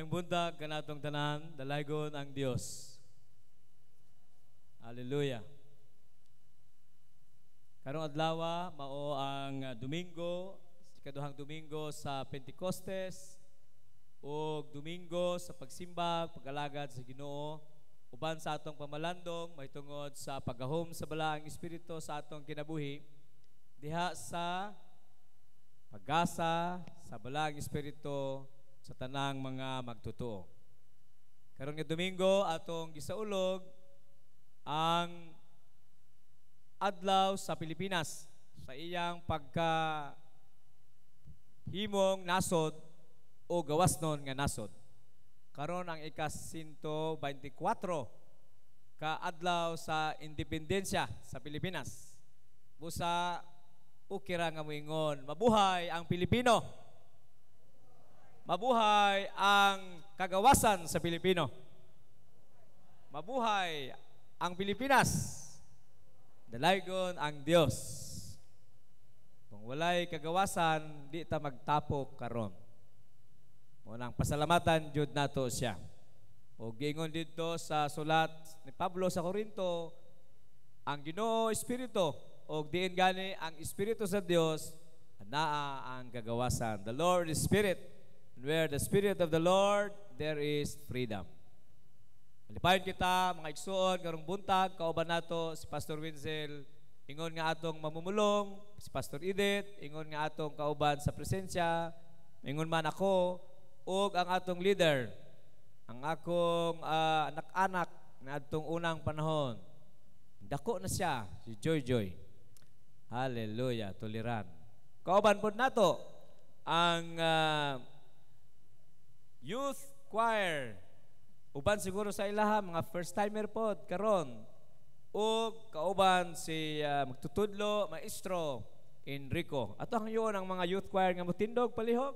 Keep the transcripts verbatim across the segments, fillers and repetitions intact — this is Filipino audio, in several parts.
Maayong buntag kanatong tanan, dalaygon ang Dios. Hallelujah. Karong adlaw mao ang uh, Domingo, ikaduhang Domingo sa Pentecostes ug Domingo sa pagsimba, pag-alagad sa Ginoo uban sa atong pamalandong mahitungod sa pagahom sa balaang espiritu sa atong kinabuhi diha sa pag-asa sa balaang espiritu sa tanang mga magtotoo. Karon nga Domingo atong gisaulog ang adlaw sa Pilipinas sa iyang pagka himong nasod o gawasnon nga nasod. Karon ang ika-one twenty-four ka adlaw sa independensya sa Pilipinas. Busa ukira nga moingon, mabuhay ang Pilipino. Mabuhay ang kagawasan sa Pilipino. Mabuhay ang Pilipinas. Dalaygon ang Dios. Kung walay kagawasan, di ta magtapok karon. Munang pasalamatan jud nato siya. O giingon dito sa sulat ni Pablo sa Corinto, ang Ginoo Espiritu o diin gani ang Espiritu sa Dios naa ang kagawasan. The Lord is Spirit. And where the Spirit of the Lord, there is freedom. Malipayon kita, mga igsoon, karong buntag, kauban nato si Pastor Wenzel, ingon nga atong mamumulong, si Pastor Edith, ingon nga atong kauban sa presensya, ingon man ako, ug ang atong leader, ang akong uh, anak-anak na atong unang panahon. Dako na siya, si Joy Joy. Hallelujah, tuliran. Kauban po nato, ang uh, youth choir. Uban siguro sa ilaha, mga first-timer po, karon. O kauban si uh, magtutudlo, maestro, Enrico. Ato ang yun ang mga youth choir nga mutindog, palihog.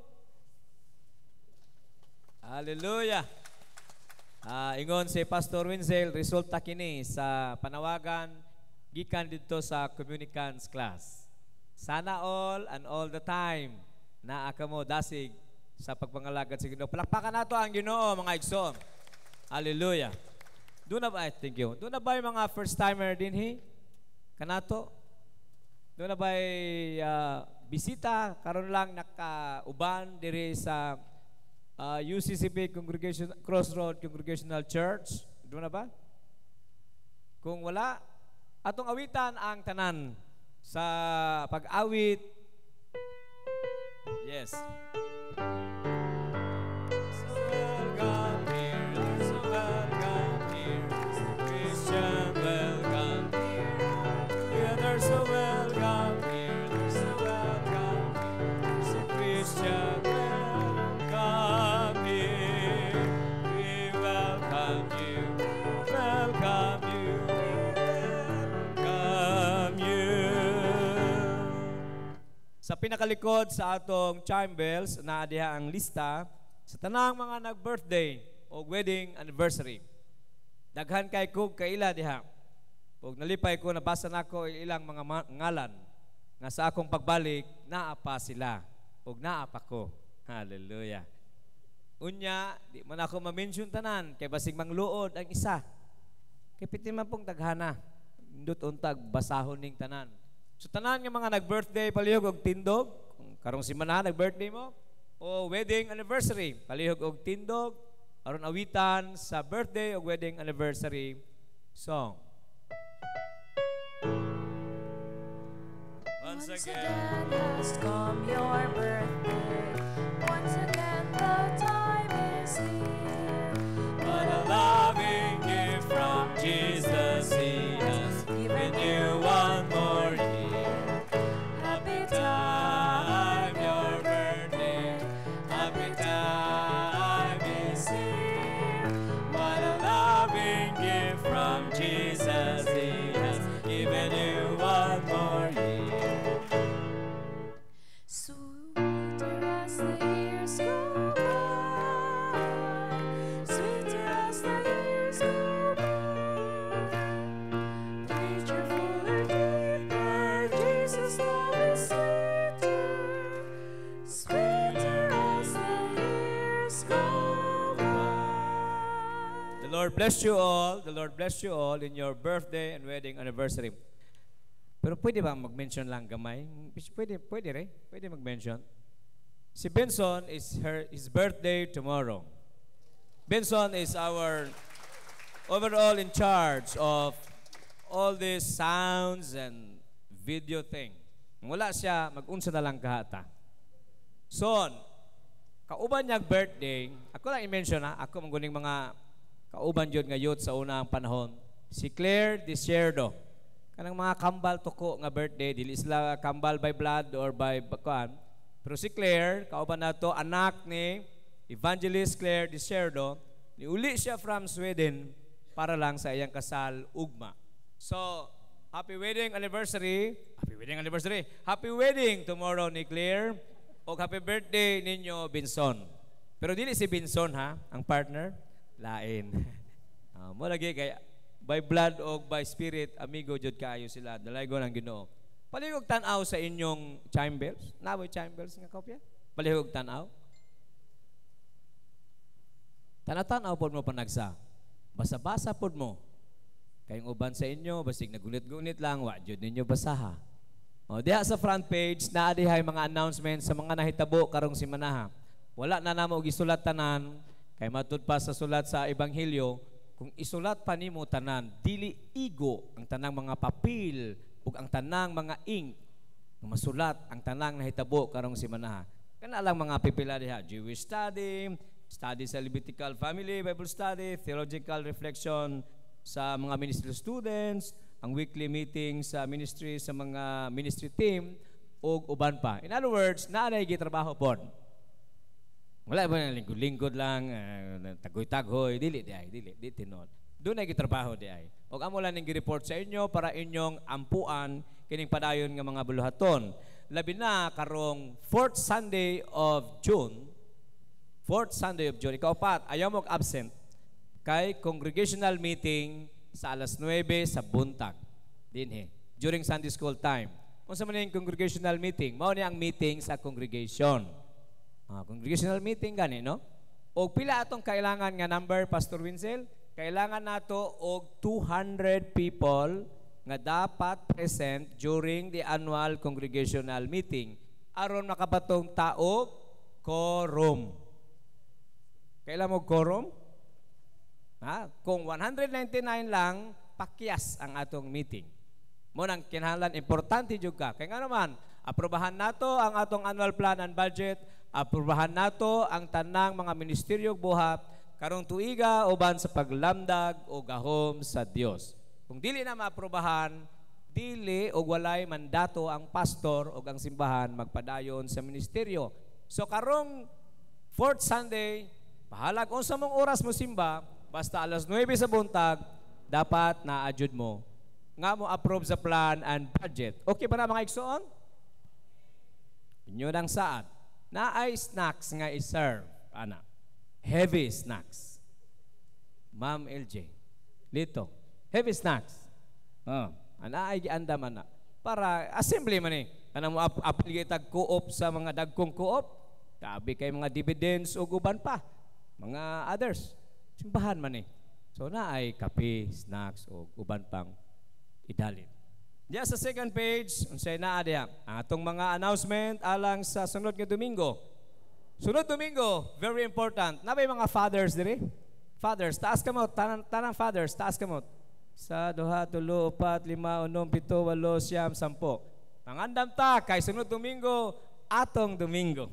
Hallelujah. Uh, ingon si Pastor Wenzel, resulta kini sa panawagan, gikan dito sa communicants class. Sana all and all the time, naa ka mo dasig sa pagpangalagad sa Ginoo. Palakpakan nato ang Ginoo, mga igsoon. Hallelujah. Doon na ba, thank you. Doon na ba yung mga first-timer din, he? Kanato? Doon na ba yung uh, bisita? Karon lang nakauban diri sa uh, U C C P Congregation, Crossroad Congregational Church. Doon na ba? Kung wala, atong awitan ang tanan sa pag-awit. Yes. So welcome here, they're so welcome here, so Christian, welcome here. We welcome you, welcome you, welcome you. Sa pinakalikod sa atong chime bells, naa diha ang lista sa tanang mga nag-birthday o wedding anniversary. Daghan kay kog kaila diha. Pag nalipay ko, nabasa na ko ilang mga ngalan nga sa akong pagbalik, naapa sila. Pag naapa ko. Hallelujah. Unya, di man ako ma-mention tanan, kay basig mangluod ang isa. Kay piti man pong taghana. Indot untag, basahon ning tanan. So tanan nga mga nag-birthday, palihog og tindog. Kung karong simana, nag-birthday mo. O wedding anniversary, palihog og tindog. Aron awitan sa birthday o wedding anniversary song. Once again has come your birthday. Once again the time is here. What a loving gift from Jesus, He has given you one more year. Happy time, your birthday. Happy time is here. What a loving gift from Jesus, He has given you one more year. Sweeter as the years go by, sweeter as the years go by, richer, fuller, deeper, Jesus' love is sweeter, sweeter as the years go by. Lord bless you all. The Lord bless you all in your birthday and wedding anniversary. Pero pwede ba mag-mention lang gamay? Pwede, pwede rin. Pwede mag-mention. Si Benson is her his birthday tomorrow. Benson is our overall in charge of all these sounds and video thing. Wala siya, mag-unsa na lang kahata. Son, kauban niyang birthday, ako lang i-mention ha, ako mangguning mga kauban yun nga youth sa unang panahon. Si Claire Desierdo. Kanang mga kambal tuko nga birthday, dili sila kambal by blood or by kuan. Pero si Claire, kauban nato anak ni Evangelist Claire Desierdo, niuli siya from Sweden para lang sa iyang kasal ugma. So, happy wedding anniversary. Happy wedding anniversary. Happy wedding tomorrow ni Claire. O happy birthday ninyo, Binson. Pero dili si Binson ha, ang partner. Lain. uh, mo lagi kay by blood o by spirit, amigo jud kaayo sila. Dalaygon ang Ginoo. Palihog tan-aw sa inyong chambers. Naboy chambers nga kopya? Palihog tan-aw. Tanatan-aw pod mo panagsa. Basa-basa pod mo. Kayong uban sa inyo, basig nagunit-gunit lang, wa jud ninyo basaha. O diha sa front page naa dihay mga announcements sa mga nahitabo karong simanaha. Wala na namo og isulat tanan. Kay matud pa sa sulat sa Ebanghelyo, kung isulat pa nimo tanan, dili igo ang tanang mga papel ug ang tanang mga ink nga masulat ang tanang nahitabo karong simanaha. Kana lang mga pipila diha, Jewish study, study sa Levitical family, Bible study, theological reflection sa mga ministry students, ang weekly meeting sa ministry sa mga ministry team ug uban pa. In other words, naa na gitrabaho pod. Wala ba na lingkod-lingkod lang, uh, tagoy-tagoy, dili di ay, dili, di tinon. Doon ay gitrabaho di ay. O amo lang ning gi-report sa inyo para inyong ampuan kining padayon nga mga buluhaton. Labi na karong fourth Sunday of June, fourth Sunday of June, ikaw pat, ayaw mo absent kay congregational meeting sa alas nuwebe sa buntag. Dinhi, during Sunday school time. Unsa man yung congregational meeting? Mao ni ang meeting sa congregation. Ah, congregational meeting gani, no? Og pila atong kailangan nga number, Pastor Winsel? Kailangan nato og two hundred people nga dapat present during the annual congregational meeting aron makapatong taog quorum. Kailan mo quorum? Ha? Kung one hundred ninety-nine lang, pakyas ang atong meeting. Mo nang kinahanglan importante jud ka. Kay nga naman, aprobahan nato ang atong annual plan and budget, aprobahan nato ang tanang mga ministeryo buhat karong tuiga uban sa paglamdag o gahom sa Dios. Kung dili na maaprobahan, dili o walay mandato ang pastor o ang simbahan magpadayon sa ministeryo. So karong fourth Sunday, bahalag unsa mong oras mo simba, basta alas nuwebe sa buntag, dapat na-adjud mo nga mo approve sa plan and budget. Okay ba na mga igsoon? Inyo nang saad. Na ay snacks nga i-serve. Ana. Heavy snacks. Ma'am L J. Lito. Heavy snacks. Oh. Ana ay gianda man na. Para assembly man eh. Kanang mo apil tag co-op sa mga dagkong co-op. Tabi kay mga dividends o guban pa. Mga others. Simbahan man eh. So na ay kape, snacks o guban pang idalin. Diya sa second page, unsay naa diha ang atong mga announcement alang sa sunod nga Domingo. Sunod Domingo, very important. Nabay mga fathers diri? Fathers, taas kamot, tanang, tanang fathers, taas kamot. Sa duha, tulo, upat, lima, unom, pito, walo, siyam, sampo. Mangandam ta kay sunod Domingo, atong Domingo.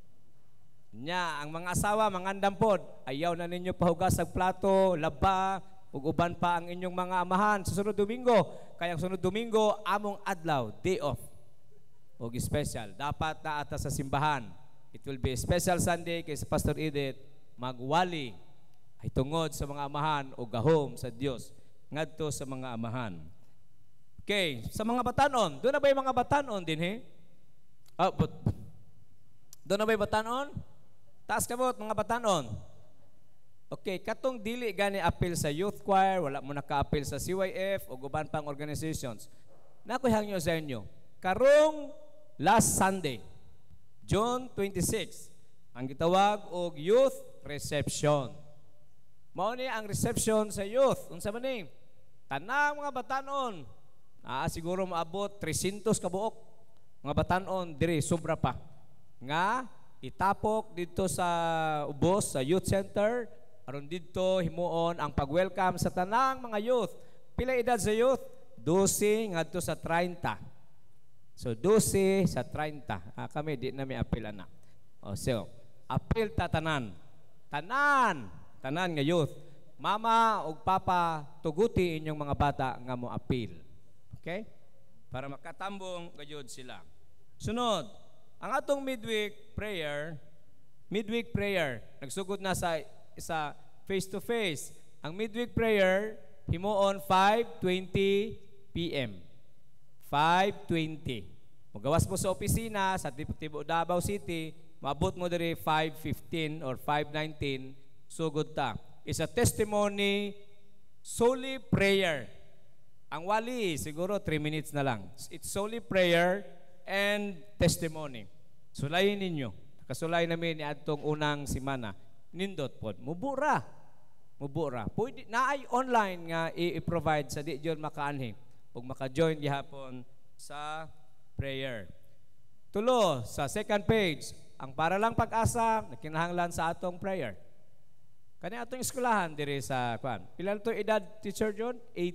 Nya, ang mga asawa, mangandam pod, ayaw na ninyo pahugas ang plato, laba, ug uban pa ang inyong mga amahan sa sunod Domingo. Kaya ang sunod Domingo, among adlaw, day off. Ug special, dapat na ata sa simbahan. It will be a special Sunday kay sa Pastor Edith magwali ay tungod sa mga amahan o gahom sa Dios ngadto sa mga amahan. Okay, sa mga batanon, doon na ba yung mga batanon din he? Oh, but, doon na ba yung batanon? Taas kamot mga batanon. Okay, katong dili gani appeal sa youth choir, wala mo naka-appeal sa C Y F o guban pang organizations. Nakoy hangyo sa inyo. Karong last Sunday, June twenty-sixth, ang gitawag og youth reception. Mao ni ang reception sa youth. Unsa man ni? Tanang mga batanon. Ah, siguro maabot three hundred kabuok. Mga batanon diri sobra pa. Nga itapok dito sa ubos sa youth center aron dito himuon ang pag-welcome sa tanang mga youth. Pila edad sa youth? twelve ngadto sa thirty. So twelve sa thirty. Ah, kami di na may apil ana. O so, apil ta tanan. Tanan, tanan nga youth. Mama ug papa tuguti inyong mga bata nga mo apil. Okay? Para makatambong gayud sila. Sunod, ang atong midweek prayer, midweek prayer, nagsugod na sa isa face to face. Ang midweek prayer himuon five twenty p m five twenty. Magawas mo sa opisina sa Tibo Davao City, maabot mo diri five fifteen or five nineteen, sugod ta. Is a testimony solely prayer. Ang wali siguro three minutes na lang. It's solely prayer and testimony. Sulayin ninyo. Kasulay namin ni adtong unang simana. Nindot pod. Mubura. Mubura. Pwede na ay online nga i-provide sa di jud makaanhi ug maka-join gihapon sa prayer. Tulo sa second page, ang para lang pag-asa nakinahanglan sa atong prayer. Kani atong eskwelahan diri sa kwan. Pila to edad, Teacher John?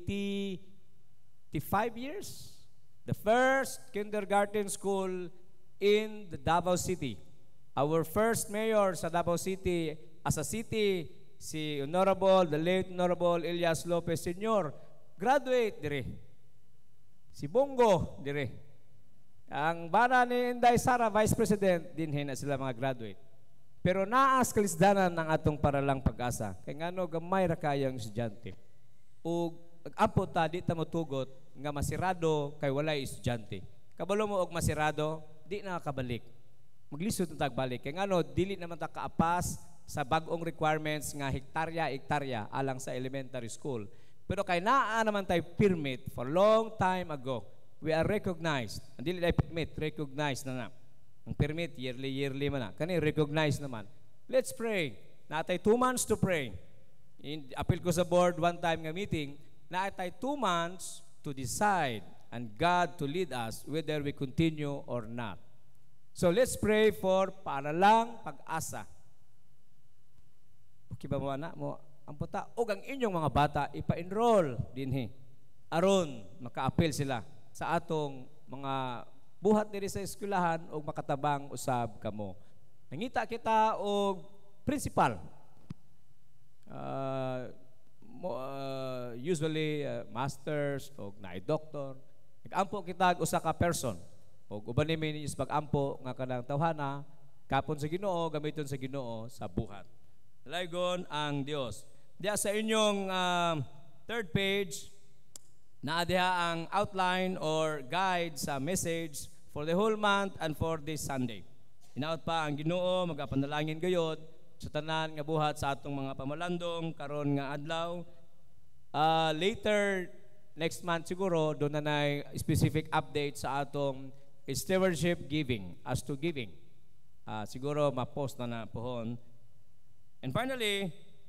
eighty-five years. The first kindergarten school in the Davao City. Our first mayor sa Davao City as a city, si Honorable, the late Honorable Elias Lopez Senior, graduate diri. Si Bongo diri. Ang bana ni Inday Sara, Vice President, dinhin na sila mga graduate. Pero naas kalisdanan ng atong paralang pag-asa. Kaya nga no, gamay ra kayang estudyante. O ampo ta, di ta motugot nga masirado kay walay estudyante. Kabalo mo og masirado, di na kabalik. Maglisod na tagbalik. Kaya nga no, dili naman ta kaapas sa bagong requirements nga hektarya-hektarya alang sa elementary school. Pero kay naa naman tayo permit for long time ago. We are recognized. Ang dili tayo permit, recognized na na. Ang permit, yearly-yearly man na. Kani, recognize naman. Let's pray. Natay two months to pray. In, appeal ko sa board one time nga meeting, natay two months to decide and God to lead us whether we continue or not. So let's pray for para lang pag-asa. Okay ba mo na? Mo, ang puta, o ang inyong mga bata, ipa-enroll dinhi. Aron, maka-appeal sila sa atong mga buhat diri sa eskwelahan o makatabang usab kamo. Nangita kita og principal. Uh, mo, uh, usually uh, masters o naay doctor. Nag-ampo kita og usa ka person. Og uban ni mi is pag-ampo nga kanang tawhana kapon sa Ginoo gamiton sa Ginoo sa buhat. Laygon ang Dios. Diya sa inyong uh, third page naa diha ang outline or guide sa message for the whole month and for this Sunday. Inaot pa ang Ginoo, magapanalangin gayod sa tanan nga buhat sa atong mga pamalandong karon nga adlaw. Uh, later next month siguro doon na nay specific update sa atong stewardship giving as to giving. Uh, siguro ma-post na na pohon. And finally,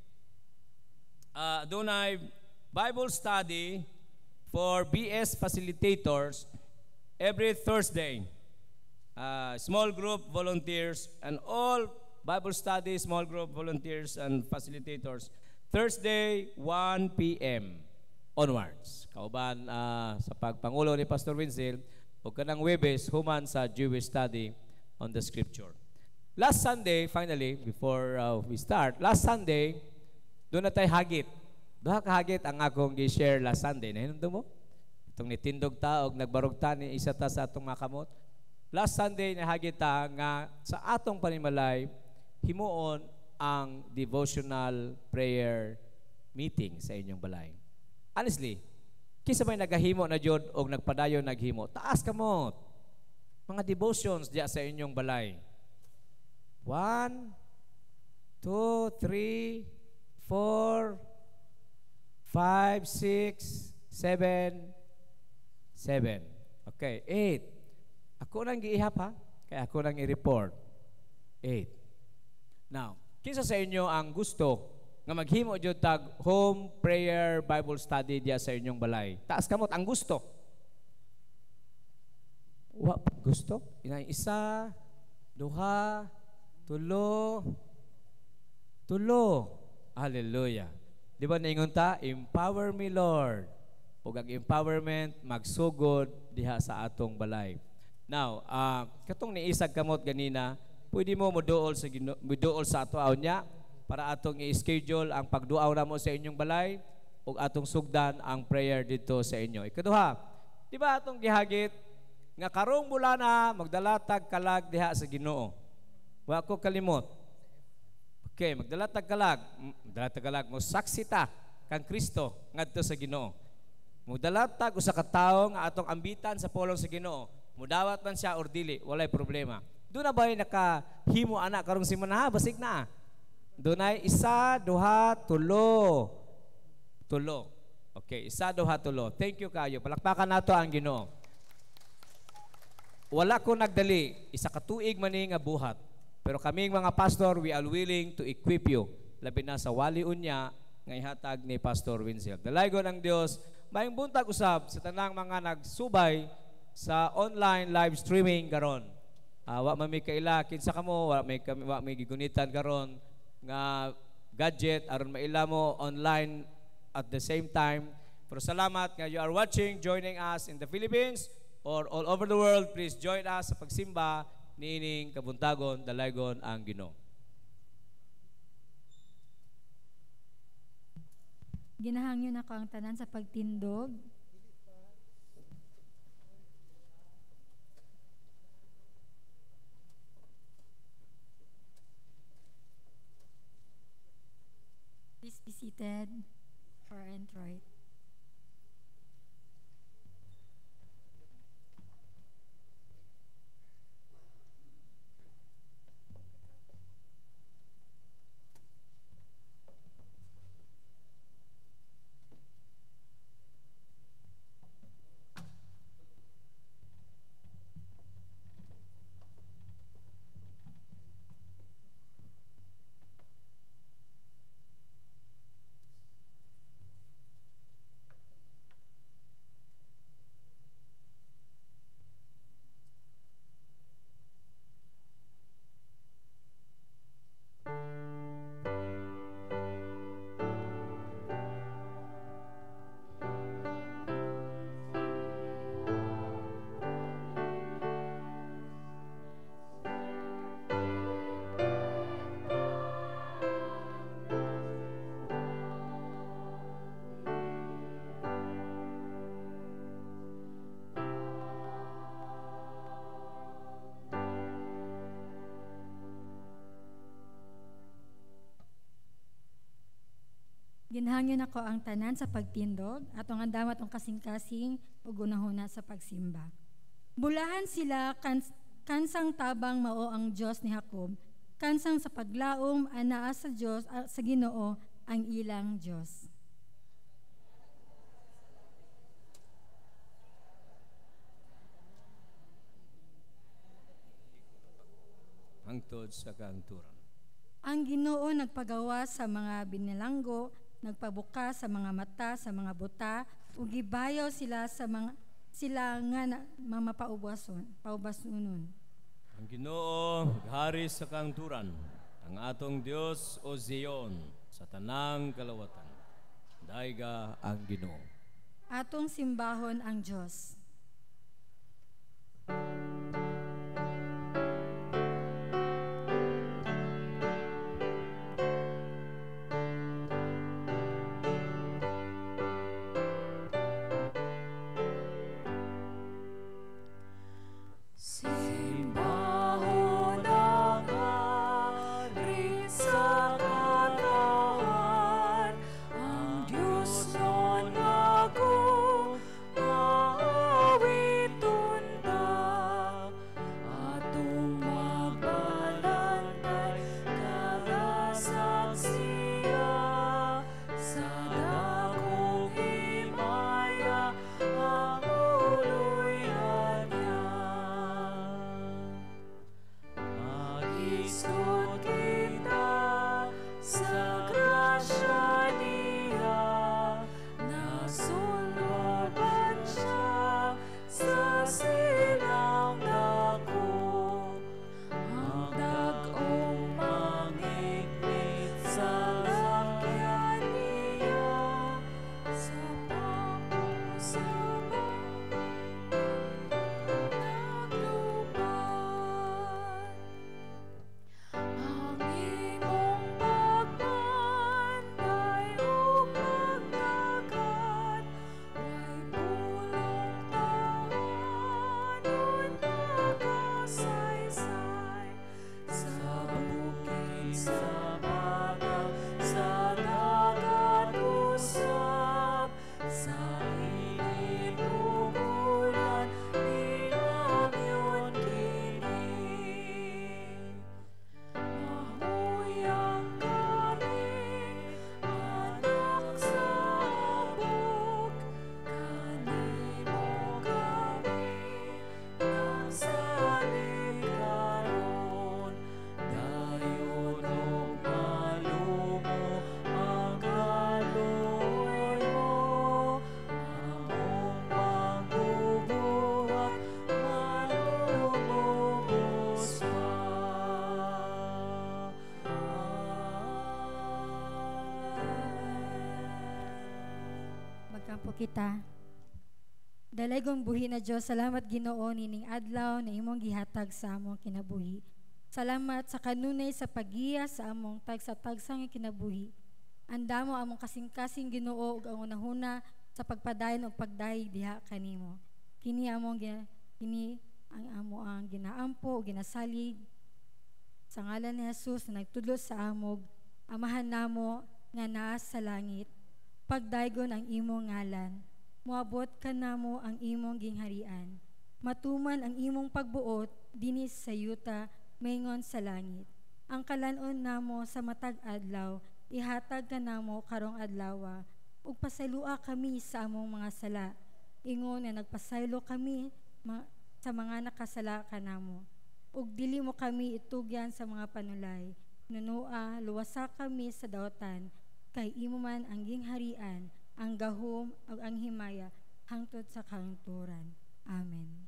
uh, doon ay Bible study for B S facilitators every Thursday. Uh, small group volunteers and all Bible study small group volunteers and facilitators Thursday one p m onwards. Kauban uh, sa pagpangulo ni Pastor Winsel o kanang Webes human sa Jewish study on the scripture. Last Sunday, finally, before uh, we start, last Sunday, doon na tayo hagit. Doon ka hagit ang akong gi-share last Sunday. Nahinumdo mo? Itong nitindog ta o nagbarog ta ni isa ta sa atong makamot. Last Sunday, nahagit ta nga sa atong panimalay, himuon ang devotional prayer meeting sa inyong balay. Honestly, kisa may nagahimo na jud o nagpadayon naghimo, taas kamot. Mga devotions diya sa inyong balay. One, two, three, four, five, six, seven, seven. Okay, eight. Ako nang giihap ha, kaya ako nang i-report. Eight. Now, kinsa sa inyo ang gusto nga maghimo jud tag home prayer Bible study diya sa inyong balay. Taas kamot ang gusto. Wa gusto? Inay isa, duha, tulo, tulo. Hallelujah. Di ba naingon ta? Empower me, Lord. Ug ang empowerment magsugod diha sa atong balay. Now, uh, katong niisag kamot ganina, pwede mo moduol sa moduol sa ato niya para atong i-schedule ang pagduaw namo sa inyong balay ug atong sugdan ang prayer dito sa inyo. Ikaduha, di ba atong gihagit nga karong bulana magdalatag kalag diha sa Ginoo. Wa ko kalimot. Okay, magdalatag kalag, magdalatag kalag mo saksi ta kang Kristo ngadto sa Ginoo. Magdalatag usa ka tawo nga atong ambitan sa pulong sa Ginoo. Mudawat man siya or dili, walay problema. Doon na ba'y nakahimo anak karong simana? Basig na. Doon ay isa, duha, tulo. Tulo. Okay, isa, duha, tulo. Thank you kayo. Palakpakan nato ang Ginoo. Wala ko nagdali, isa ka tuig maning nga buhat. Pero kaming mga pastor, we are willing to equip you. Labi na sa wali unya nga ihatag ni Pastor Winsel. Dalaygon ang Dios, mayong buntag usab sa tanang mga nagsubay sa online live streaming karon. Uh, wa man may kaila kinsa kamo, wa may wa may gigunitan karon nga gadget aron maila mo online at the same time. Pero salamat nga you are watching, joining us in the Philippines or all over the world. Please join us sa pagsimba niining kabuntagon dalaygon ang Ginoo. Ginahangyo na ko ang tanan sa pagtindog. Please be seated. Far and right. Ginhangyo na ko ang tanan sa pagtindog at ang andamat ang kasing-kasing ug unahuna sa pagsimba. Bulahan sila kans kansang tabang mao ang Dios ni Jacob, kansang sa paglaom anaa sa Dios sa Ginoo ang ilang Dios. Hangtod sa kaangturan. Ang Ginoo nagpagawa sa mga binilanggo, nagpabuka sa mga mata, sa mga buta, ug gibayaw sila sa mga sila nga na, mamapaubason, paubasunon. Ang Ginoo hari sa kaangturan, ang atong Dios o Zion sa tanang kalawatan. Daiga ang Ginoo. Atong simbahon ang Dios. Oh Magkampo kita. Dalaygong buhi na Diyos, salamat Ginoo nining adlaw na imong gihatag sa among kinabuhi. Salamat sa kanunay sa pagiya sa among tagsa-tagsang kinabuhi. Anda mo among kasing-kasing Ginoo ug ang unahuna sa pagpadayon ug pagdayeg diha kanimo. Kini among gina- kini ang amo ang ginaampo ug ginasalig sa ngalan ni Jesus na nagtudlo sa amog amahan namo nga naa sa langit. Pagdaygon ang imong ngalan. Moabot ka namo ang imong gingharian. Matuman ang imong pagbuot dinis sa yuta maingon sa langit. Ang kalanon namo sa matag adlaw ihatag ka namo karong adlawa ug pasaylua kami sa among mga sala. Ingon na nagpasaylo kami ma- sa mga nakasala kanamo. Ug dili mo kami itugyan sa mga panulay. Nunua luwasa kami sa daotan kay imo man ang gingharian, ang gahom ug ang himaya hangtod sa kahangturan. Amen.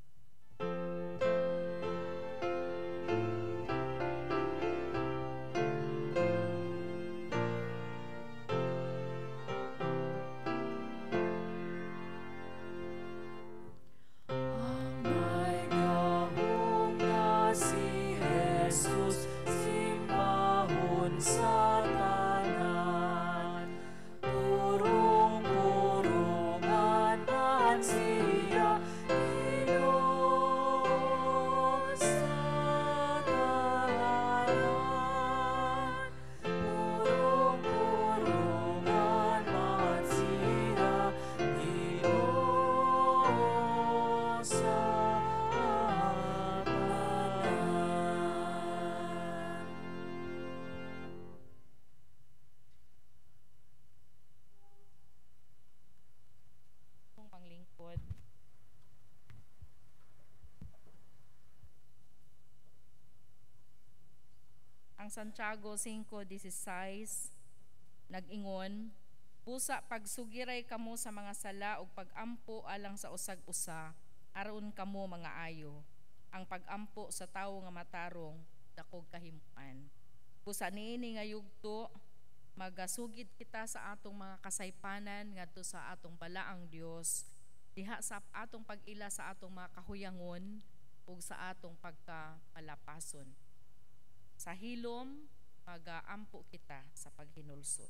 Ang Santiago five sixteen nag-ingon, busa pagsugiray kamo sa mga sala ug pagampo alang sa usag-usa, aron kamo mga ayo. Ang pagampo sa tawo nga matarong dakog kahimuan. Busa niini nga yugto, magasugid kita sa atong mga kasaypanan ngadto sa atong balaang Dios, diha sa atong pag-ila sa atong mga kahuyangon ug sa atong pagkapalapason. Sa hilom, mag-aampo kita sa paghinulsot.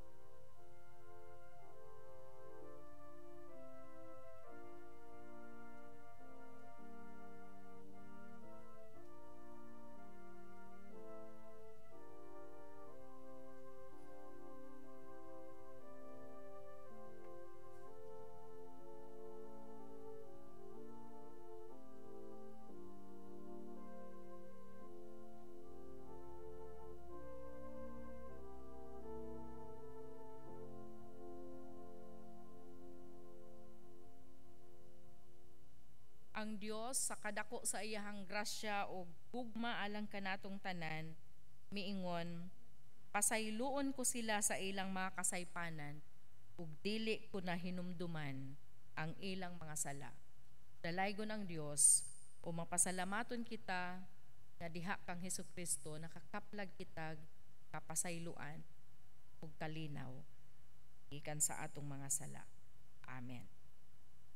Ang Dios sa kadako sa iyahang grasya o gugma alang kanatong tanan, miingon, pasayloon ko sila sa ilang mga kasaypanan, ug dili ko na hinumduman ang ilang mga sala. Dalaygon ang Dios, o mapasalamaton kita nga diha kang Hesukristo nakakaplag kitag kapasayloan ug kalinaw ikan sa atong mga sala. Amen.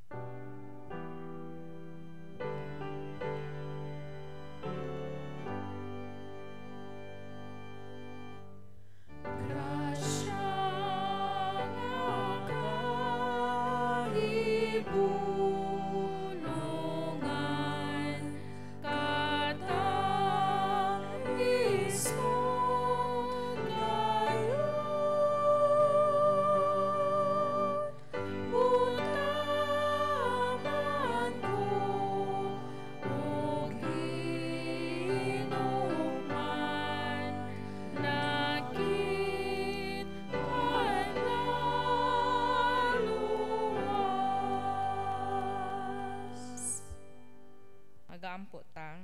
Magaampo ta.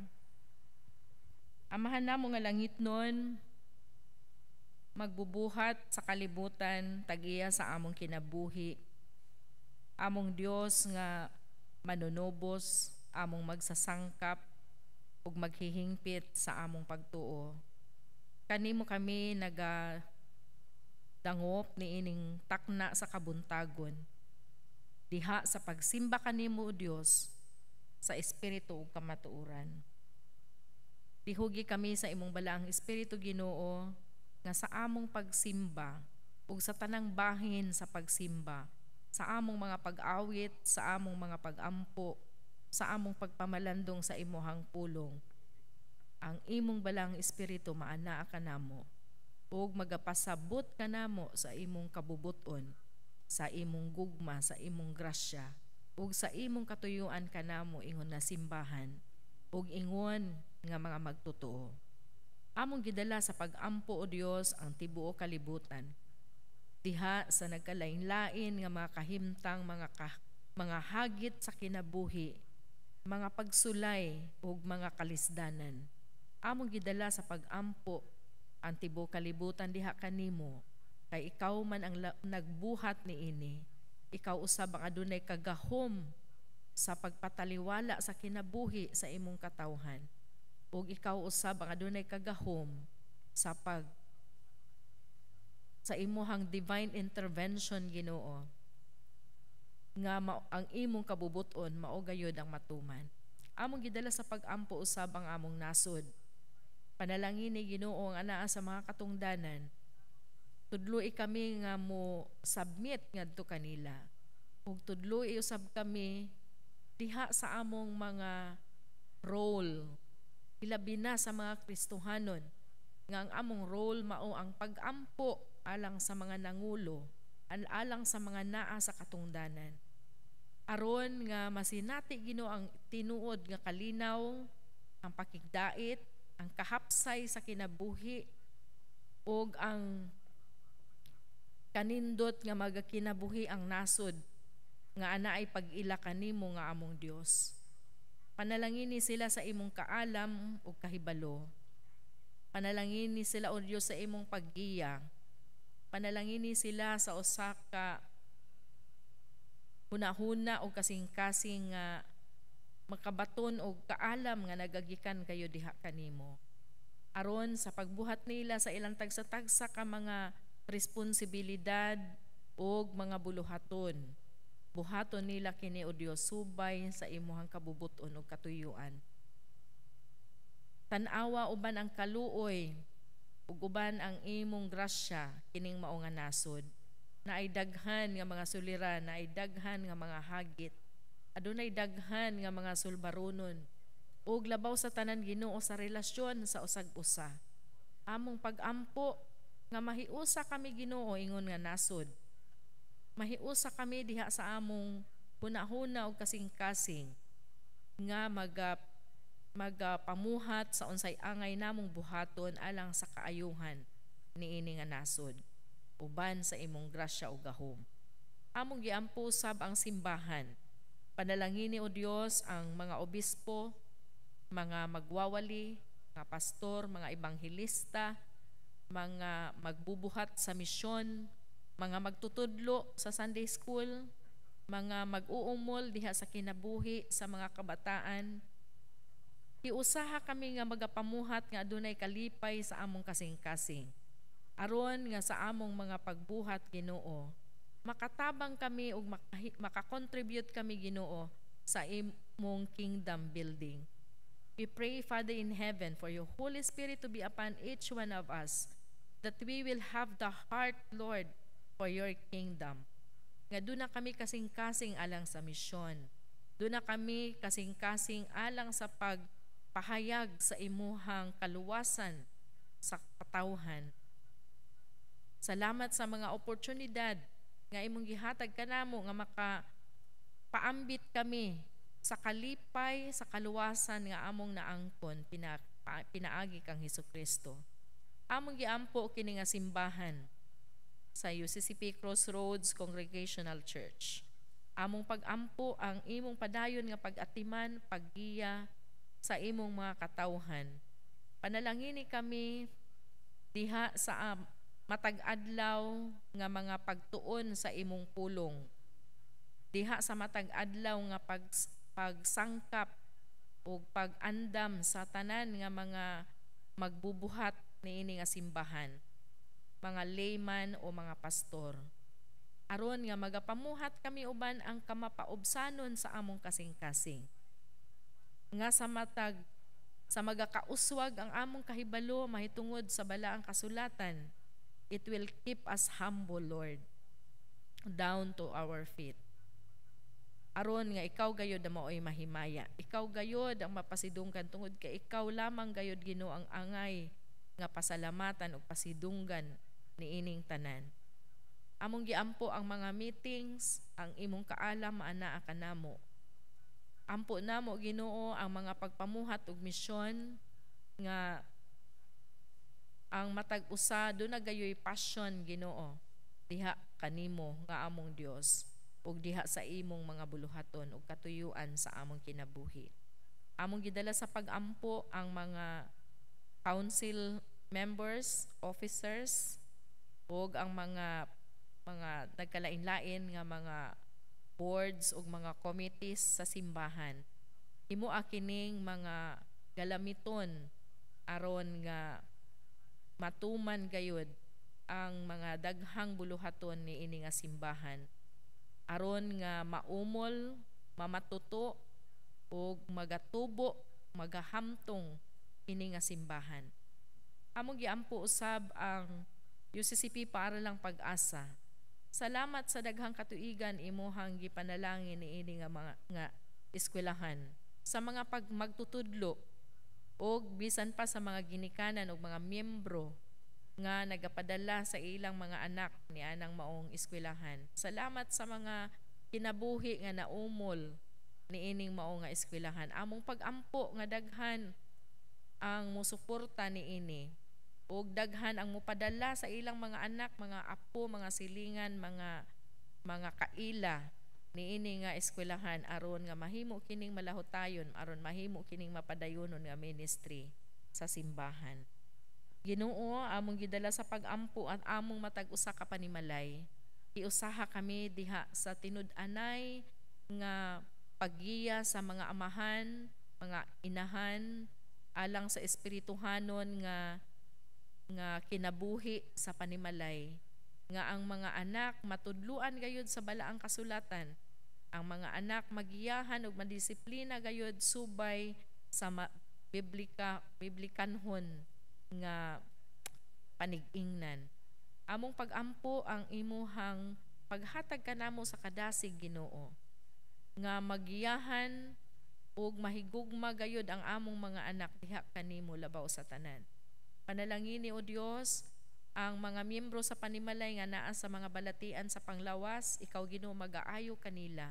Amahan na mo nga langit nun, magbubuhat sa kalibutan, tagiya sa among kinabuhi. Among Dios nga manunobos, among magsasangkap, ug maghihingpit sa among pagtuo. Kanimo kami naga dangop ni ining takna sa kabuntagon. Diha sa pagsimba kanimo, O Dios, sa espiritu ug kamatuoran. Dihugi kami sa imong balaang espiritu, Ginoo, nga sa among pagsimba ug sa tanang bahin sa pagsimba, sa among mga pag-awit, sa among mga pag-ampo, sa among pagpamalandong sa imuhang pulong, ang imong balang espiritu maanaa kanamo ug magapasabot kanamo sa imong kabubuton, sa imong gugma, sa imong grasya, ug sa imong katuyuan kanamo ingon na simbahan, ug ingon nga mga magtotoo. Among gidala sa pag-ampo, O Dios, ang tibuok kalibutan. Diha sa nagkalain-lain nga mga kahimtang, mga ka, mga hagit sa kinabuhi, mga pagsulay ug mga kalisdanan. Among gidala sa pag-ampo ang tibuok kalibutan diha kanimo, kay ikaw man ang la- nagbuhat niini. Ikaw usab ang adunay kagahom sa pagpataliwala sa kinabuhi sa imong katawhan. Ug ikaw usab ang adunay kagahom sa pag sa imuhang divine intervention, Ginoo. Nga ma- ang imong kabubuton mao gayud ang matuman. Among gidala sa pag-ampo usab ang among nasod. Panalangin ni Ginoo ang anaa sa mga katungdanan. Tudloy kami nga mo submit ngadto kanila. Ug tudloy usab kami diha sa among mga role. Ilabi na sa mga Kristohanon nga ang among role mao ang pag-ampo alang sa mga nangulo, alang sa mga naa sa katungdanan. Aron nga masinati Ginoo ang tinuod nga kalinaw, ang pakigdait, ang kahapsay sa kinabuhi, ug ang kanindot nga magakinabuhi ang nasod nga ana ay pag-ila kanimo nga among Dios. Panalangini sila sa imong kaalam ug kahibalo. Panalangini sila, O Dios, sa imong paggiya. Panalangini sila sa usa ka hunahuna o kasing-kasing nga makabaton o kaalam nga nagagikan kayo diha kanimo. Aron sa pagbuhat nila sa ilang tagsa-tagsa ka mga responsibilidad o mga buluhaton. Buhaton nila kini, O Dios, subay sa imuhang kabubuton o katuyuan. Tanawa uban ang kaluoy ug uban ang imong grasya kining mao nga nasod. Na ay daghan nga mga suliran, na ay daghan nga mga hagit, adunay daghan nga mga sulbaronon, ug labaw sa tanan, Ginoo, sa relasyon sa usag-usa. Among pag-ampo nga mahiusa kami, Ginoo, ingon nga nasod. Mahiusa kami diha sa among hunahuna ug kasing-kasing nga maga magapamuhat sa unsay angay namong buhaton alang sa kaayuhan niini nga nasod, uban sa imong grasya ug gahom. Among giampo sab ang simbahan. Panalangini, O Dios, ang mga obispo, mga magwawali, mga pastor, mga ebanghelista, mga magbubuhat sa misyon, mga magtutudlo sa Sunday school, mga mag-uumol diha sa kinabuhi sa mga kabataan. Iusaha kami nga magapamuhat nga adunay kalipay sa among kasing-kasing. Aron nga sa among mga pagbuhat, Ginoo, makatabang kami ug makahi- makakontribute kami Ginoo sa imong kingdom building. We pray, Father in heaven, for your Holy Spirit to be upon each one of us, that we will have the heart, Lord, for your kingdom. Nga doon na kami kasing-kasing alang sa misyon. Doon na kami kasing-kasing alang sa pagpahayag sa imuhang kaluwasan sa katawhan. Salamat sa mga oportunidad nga imong gihatag kanamo nga makapaambit kami sa kalipay, sa kaluwasan nga among naangkon pina, pa, pinaagi kang Hesukristo. Among giampo kini nga simbahan sa U C C P Crossroads Congregational Church. Among pag-ampo ang imong padayon nga pag-atiman, paggiya sa imong mga katawhan. Panalangini kami diha sa um, matag-adlaw nga mga pagtuon sa imong pulong. Diha sa matag-adlaw nga pag, pagsangkap o pag-andam sa tanan nga mga magbubuhat niini nga simbahan, mga layman o mga pastor. Aron nga magapamuhat kami uban ang kamapaobsanon sa among kasing-kasing. Nga sa matag sa magakauswag ang among kahibalo mahitungod sa balaang kasulatan, it will keep us humble, Lord, down to our feet. Aron nga ikaw gayod na mao'y mahimaya. Ikaw gayod ang mapasidunggan tungod kay ikaw lamang gayod Ginoo ang angay nga pasalamatan o pasidunggan ni ining tanan. Among giampo ang mga meetings, ang imong kaalam maanaa kanamo. Ampo namo Ginoo ang mga pagpamuhat ug misyon nga ang matag usa do na gayoy passion Ginoo diha kanimo nga among Dios ug diha sa imong mga buluhaton ug katuyuan sa among kinabuhi. Among gidala sa pag-ampo ang mga council members, officers ug ang mga mga nagkalain-lain nga mga boards ug mga committees sa simbahan. Imo akining mga galamiton aron nga matuman gayud ang mga daghang buluhaton ni ini nga simbahan aron nga maumol, mamatuto ug magatubo, magahamtong ini nga simbahan. Among giampo usab ang U C C P para lang pag-asa. Salamat sa daghang katuigan imuhang gipanalangin ni ini nga mga nga eskwelahan sa mga pagmagtutudlo og bisan pa sa mga ginikanan og mga miyembro nga nagapadala sa ilang mga anak ni anang maong eskwelahan. Salamat sa mga kinabuhi nga naumol ni ining mao nga eskwelahan. Among pag-ampo nga daghan ang musuporta ni ini ug daghan ang mupadala sa ilang mga anak, mga apo, mga silingan, mga mga kaila niini nga eskwelahan aron nga mahimo kining malahutayon, aron mahimo kining mapadayonon nga ministry sa simbahan. Ginoo, among gidala sa pag-ampo at among matag usa ka panimalay. Iusaha kami diha sa tinud-anay nga paggiya sa mga amahan, mga inahan alang sa espirituhanon nga nga kinabuhi sa panimalay, nga ang mga anak matudluan gayud sa balaang kasulatan, ang mga anak magiyahan ug madisiplina gayud subay sa ma- biblika biblikanhon nga panig-ingnan. Among pag-ampo ang imuhang paghatag kanamo sa kadasig Ginoo, nga magiyahan ug mahigugma gayud ang among mga anak diha kanimo labaw sa tanan. Panalangini o Dios ang mga miyembro sa panimalay nga naa sa mga balatian sa panglawas, ikaw Ginoo mag-aayo kanila.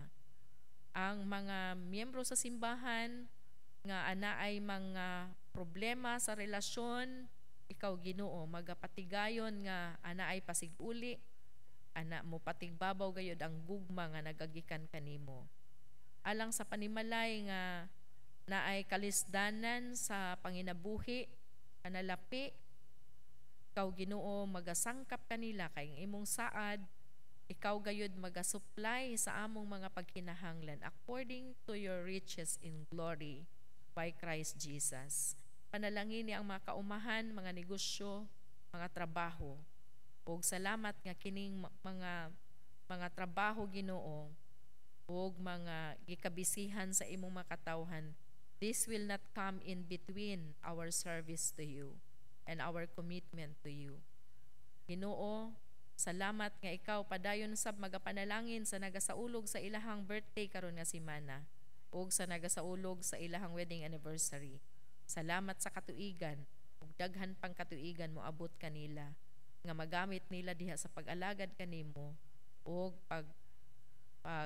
Ang mga miyembro sa simbahan nga anaay mga problema sa relasyon, ikaw Ginoo magapatigayon nga anaay pasiguli, ana mo patigbabaw gayud ang gugma nga nagagikan kanimo. Alang sa panimalay nga naay kalisdanan sa panginabuhi, kanalapi, ikaw Ginoo magasangkap kanila kay imong saad, ikaw gayud magasupply sa among mga pagkinahanglan according to your riches in glory by Christ Jesus. Panalangini ang mga kaumahan, mga negosyo, mga trabaho. Ug salamat nga kining mga mga trabaho Ginoo ug mga gikabisihan sa imong makatawhan, this will not come in between our service to you and our commitment to you. Ginoo, salamat nga ikaw padayon sab magapanalangin sa nagasaulog sa ilahang birthday karon nga semana ug sa nagasaulog sa ilahang wedding anniversary. Salamat sa katuigan ug daghan pang katuigan mo abot kanila nga magamit nila diha sa pag-alagad kanimo ug pag pag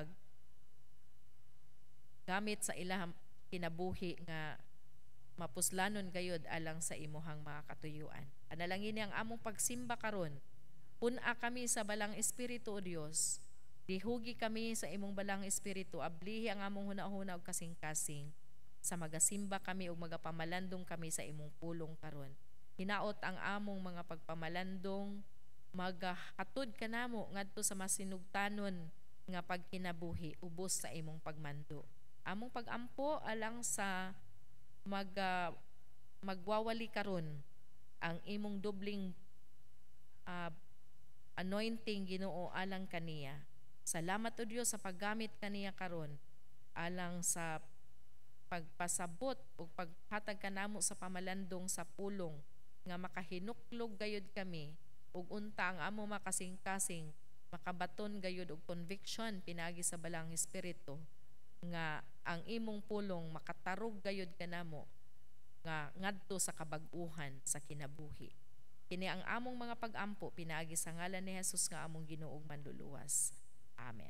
gamit sa ilahang kinabuhi nga mapuslanon gayud alang sa imuhang mga katuyuan. Analangin ang among pagsimba karon. Puna kami sa balang espiritu o Dios. Dihugi kami sa imong balang espiritu, ablihi ang among hunahuna ug kasing-kasing. Sa magasimba kami ug magapamalandong kami sa imong pulong karon. Hinaot ang among mga pagpamalandong magahatod kanamo ngadto sa masinugtanon nga pagkinabuhi ubos sa imong pagmando. Among pagampo alang sa mag uh, magwawali karon ang imong dobling uh, anointing Ginoo alang kaniya. Salamat o Dios sa paggamit kaniya karon alang sa pagpasabot o paghatag kanamo sa pamalandong sa pulong nga makahinuklog gayud kami ug unta ang amo makasing-kasing makabaton gayud og conviction pinagi sa balang espiritu nga ang imong pulong makatarog gayud kanamo nga ngadto sa kabag-uhan sa kinabuhi. Kini ang among mga pag-ampo pinaagi sa ngalan ni Jesus nga among Ginoo ug Manluluwas. Amen.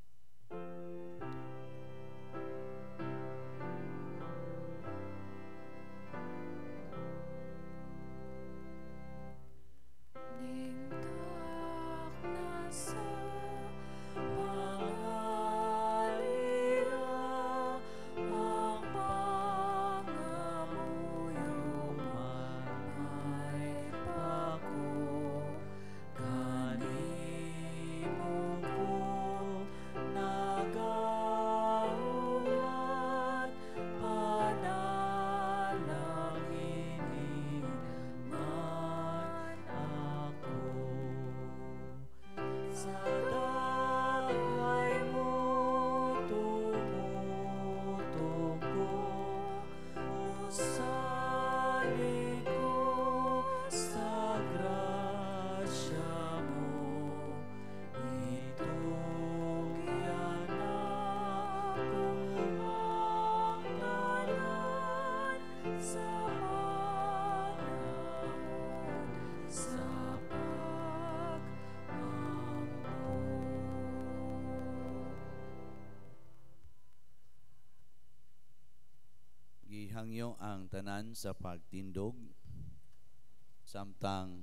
Hangyo ang tanan sa pagtindog samtang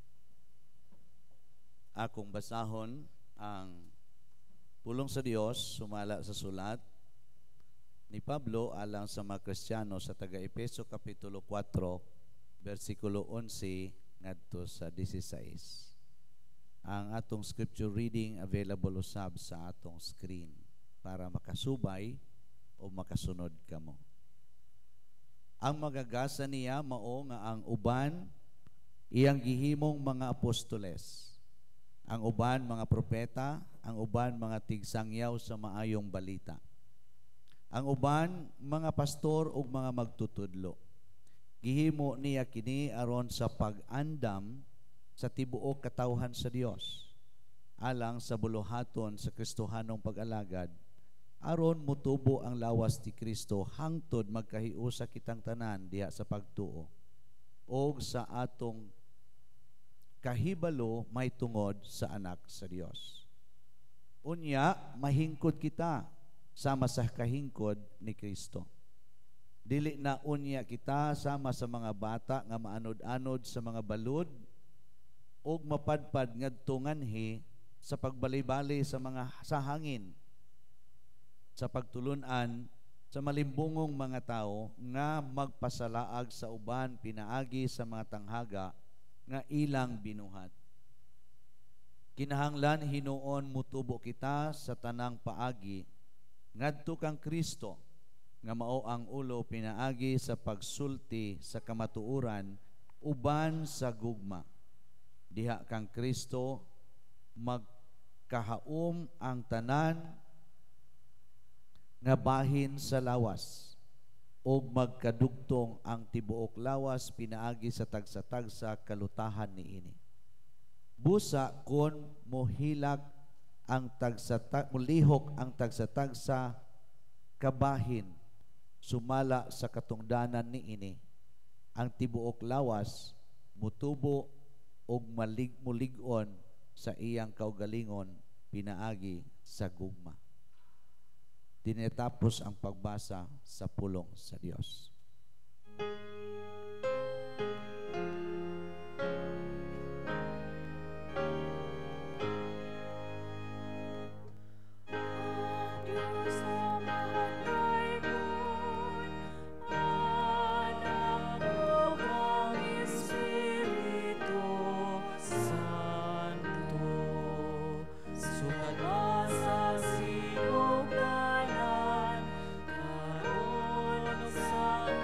akong basahon ang pulong sa Dios sumala sa sulat ni Pablo alang sa mga Kristiyano sa taga-Efeso kapitulo four versikulo eleven ngadto sa sixteen. Ang atong scripture reading available usab sa atong screen para makasubay o makasunod kamo. Ang magagasa niya mao nga ang uban iyang gihimong mga apostoles, ang uban mga propeta, ang uban mga tigsangyaw sa maayong balita, ang uban mga pastor ug mga magtutudlo. Gihimo niya kini aron sa pag-andam sa tibuok katawhan sa Dios alang sa buluhaton sa Kristohanong pag-alagad aron mutubo ang lawas ti Kristo hangtod magkahiusa kitang tanan diha sa pagtuo og sa atong kahibalo may tungod sa anak sa Dios. Unya mahingkod kita sama sa kahingkod ni Kristo. Dili na unya kita sama sa mga bata nga maanod-anod sa mga balod og mapadpad ngadto nganhi sa pagbalay-balay sa mga sa hangin, sa pagtulunan sa malimbungong mga tao nga magpasalaag sa uban pinaagi sa mga tanghaga nga ilang binuhat. Kinahanglan hinuon mutubo kita sa tanang paagi ngadto kang Kristo nga mao ang ulo pinaagi sa pagsulti sa kamatuoran uban sa gugma. Diha kang Kristo mag kahaom ang tanan nga bahin sa lawas ug magkadugtong ang tibuok lawas pinaagi sa tagsa-tagsa kalutahan niini. Busa kon mohilak ang tagsa mulihok ang tagsa-tagsa kabahin sumala sa katungdanan niini, ang tibuok lawas mutubo og malig mulig-on sa iyang kaugalingon pinaagi sa gugma. Dinetapos ang pagbasa sa pulong sa Dios. Sa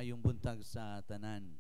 Mayong buntag sa tanan.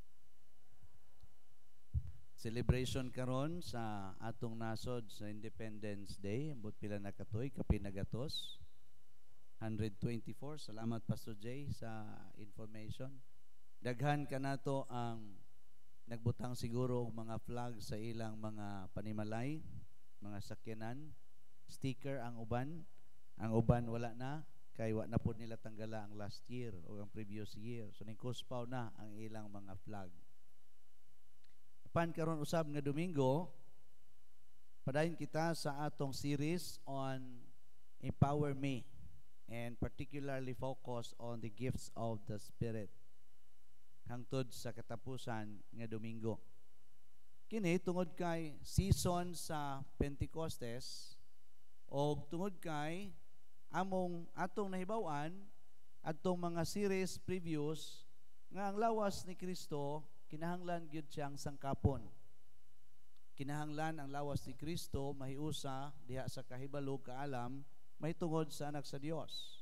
Celebration karon sa atong nasod sa Independence Day. Ambot pila na katoy, kapinagatos. one twenty-four. Salamat Pastor Jay sa information. Daghan ka nato ang nagbutang siguro og mga flag sa ilang mga panimalay, mga sakyanan, sticker ang uban. Ang uban wala na kay wa na pod nila tanggala ang last year o ang previous year. So ning kuspaw na ang ilang mga flag. Pan karon usab nga Domingo, padayon kita sa atong series on Empower Me, and particularly focus on the gifts of the Spirit hangtod sa katapusan nga Domingo. Kini tungod kay season sa Pentecostes o tungod kay among atong nahibaw-an atong mga series previews nga ang lawas ni Kristo kinahanglan gyud siyang sangkapon. Kinahanglan ang lawas ni Kristo mahiusa diha sa kahibalo kaalam mahitungod sa anak sa Dios.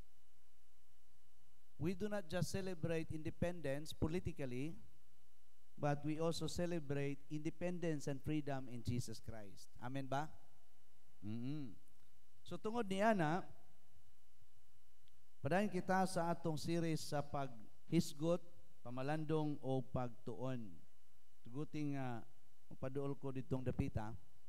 We do not just celebrate independence politically, but we also celebrate independence and freedom in Jesus Christ. Amen ba? Mm-hmm. So tungod ni ana, padayon kita sa atong series sa paghisgot, pamalandong o pagtuon. Tuguting nga uh, paduol ko ditong dapita.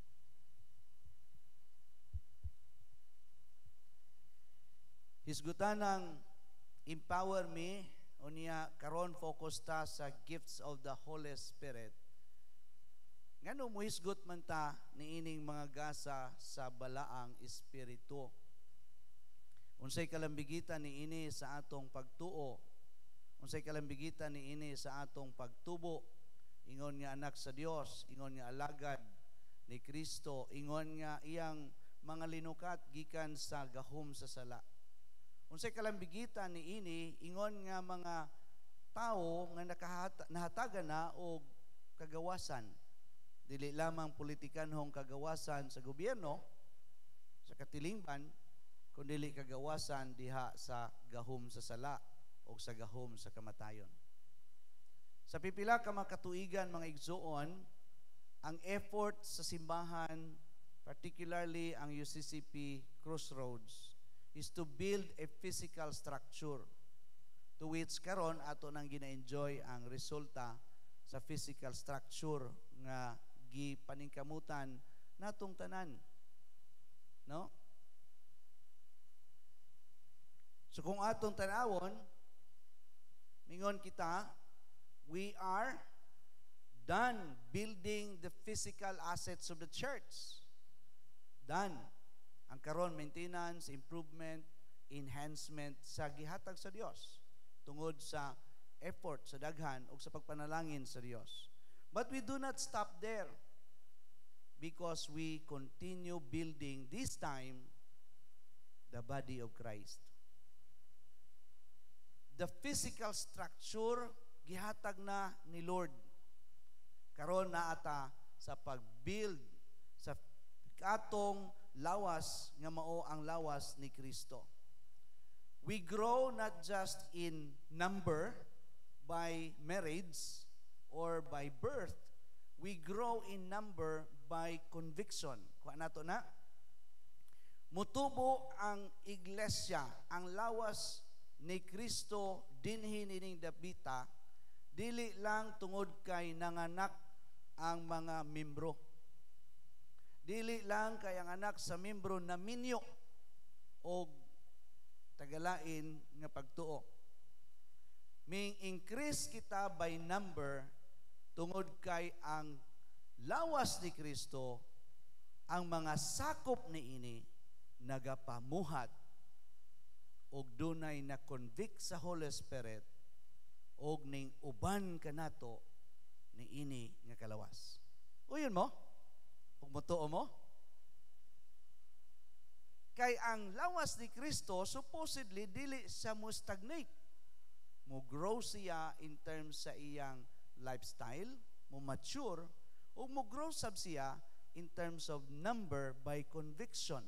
Hisgutan ng Empower Me o niya karon focus ta sa gifts of the Holy Spirit. Ngano mo hisgot man ta niining mga gasa sa balaang espiritu. Unsay kalambigitan niini sa atong pagtuo. Unsay kalambigitan niini sa atong pagtubo, ingon nga anak sa Dios, ingon nga alagad ni Kristo, ingon nga iyang mga linukat gikan sa gahom sa sala. Unsay kalambigitan niini, ingon nga mga tao nga nakahata, nahatagan na og kagawasan, dili lamang politikanhong kagawasan sa gobyerno, sa katilingban, kundi kagawasan diha sa gahom sa sala o sa gahom sa kamatayon. Sa pipila ka mga katuigan, mga igsoon, ang effort sa simbahan, particularly ang U C C P Crossroads, is to build a physical structure to which karon ato nang gina-enjoy ang resulta sa physical structure nga gipaningkamutan natong tanan. No? So kung atong tanawon, mingon kita, we are done building the physical assets of the church. Done. Ang karon maintenance, improvement, enhancement sa gihatag sa Dios tungod sa effort sa daghan o sa pagpanalangin sa Dios. But we do not stop there because we continue building this time the body of Christ. The physical structure gihatag na ni Lord. Karon na ata sa pag-build sa katong lawas nga mao ang lawas ni Kristo. We grow not just in number by marriage or by birth. We grow in number by conviction. Kuha nato na. Mutubo ang iglesia, ang lawas ni Kristo dinhi nining dapita, dili lang tungod kay nanganak ang mga membro. Dili lang kay ang anak sa membro na minyo o tagalain nga pagtuo. Ming increase kita by number tungod kay ang lawas ni Kristo, ang mga sakop ni ini nagapamuhat og dunay na convict sa Holy Spirit og ning uban kanato ni ini nga kalawas. Uyon mo? Ug motuo mo? Kay ang lawas ni Kristo supposedly dili siya mo stagnate. Mo grow siya in terms sa iyang lifestyle, mo mature, ug mo grow sab siya in terms of number by conviction.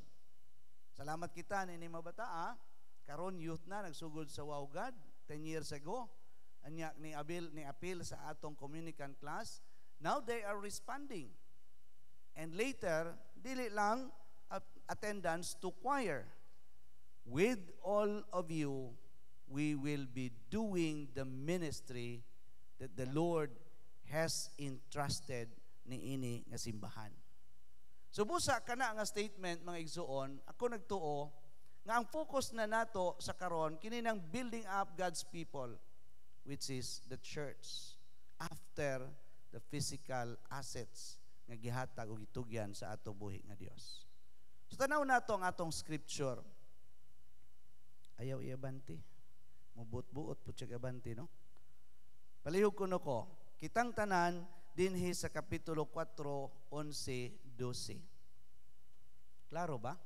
Salamat kita ni mga bata, ah. Karon youth na nagsugod sa Wow God ten years ago. anya ni abil ni apil sa atong communicant class, now they are responding. And later, dili lang attendance to choir. With all of you, we will be doing the ministry that the Lord has entrusted ni ini nga simbahan. So busa kana nga statement mga igsuon, ako nagtuo nga ang focus na nato sa karon kini nang building up God's people, which is the church, after the physical assets nga gihatag ug gitugyan sa ato buhi nga Dios. So tanaw nato ang atong scripture. Ayaw iabanti. Mubut-buot po siya abanti, no? Palihog ko no ko. Kitang tanan dinhi sa kapitulo four, eleven, twelve. Klaro ba?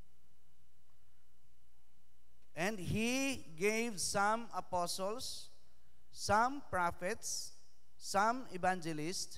And he gave some apostles, some prophets, some evangelists,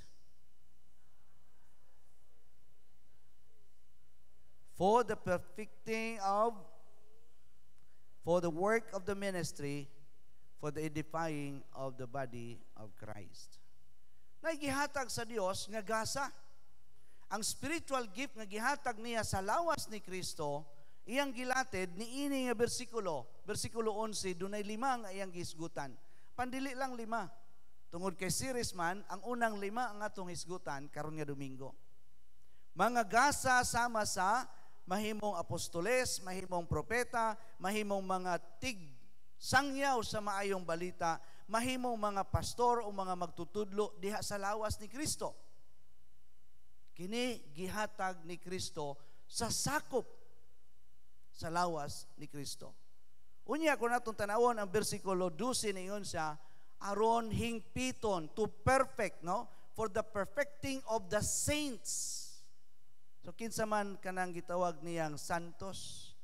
for the perfecting of, for the work of the ministry, for the edifying of the body of Christ. Naigihatag sa Dios nga gasa. Ang spiritual gift nga gihatag niya sa lawas ni Kristo, iyang gilatid ni ini nga bersikulo, bersikulo eleven, dunay lima nga iyang gisgutan. Pandili lang lima. Tungod kay series man, ang unang lima ang atong hisgutan karon nga Domingo. Mga gasa sama sa mahimong apostoles, mahimong propeta, mahimong mga tig sangyaw sa maayong balita, mahimong mga pastor o mga magtutudlo diha sa lawas ni Kristo. Kini gihatag ni Kristo sa sakop sa lawas ni Kristo. Unya kung natong tanawon ang bersikulo twelve ningon siya, aron hingpiton to perfect, no? For the perfecting of the saints. So kinsa man kanang gitawag niyang santos.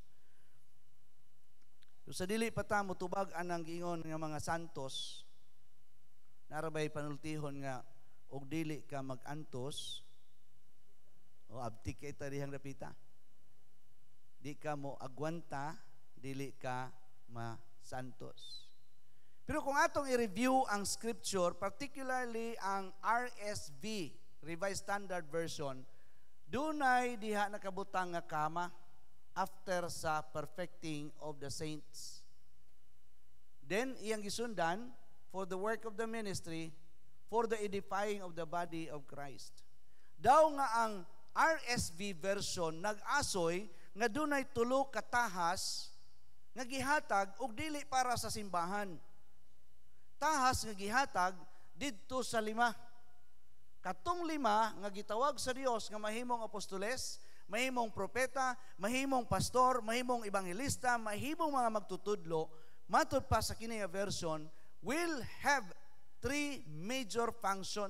So sa dili pa ta motubag anang giingon nga mga santos, narabay panultihon nga og dili ka magantos o abtik kay ta dihang dapita. Di ka mo agwanta, dili ka ma-santos. Pero kung atong i-review ang scripture, particularly ang R S V, Revised Standard Version, dunay diha nakabutang nga kama after sa perfecting of the saints. Then, iyang gisundan, for the work of the ministry, for the edifying of the body of Christ. Daw nga ang R S V version nag-asoy nga dunay tulo katahas nga gihatag og dili para sa simbahan. Tahas nga gihatag didto sa lima. Katong lima nga gitawag sa Dios nga mahimong apostoles, mahimong propeta, mahimong pastor, mahimong ebangelista, mahimong mga magtutudlo, matud pa sa kini nga version, will have three major function.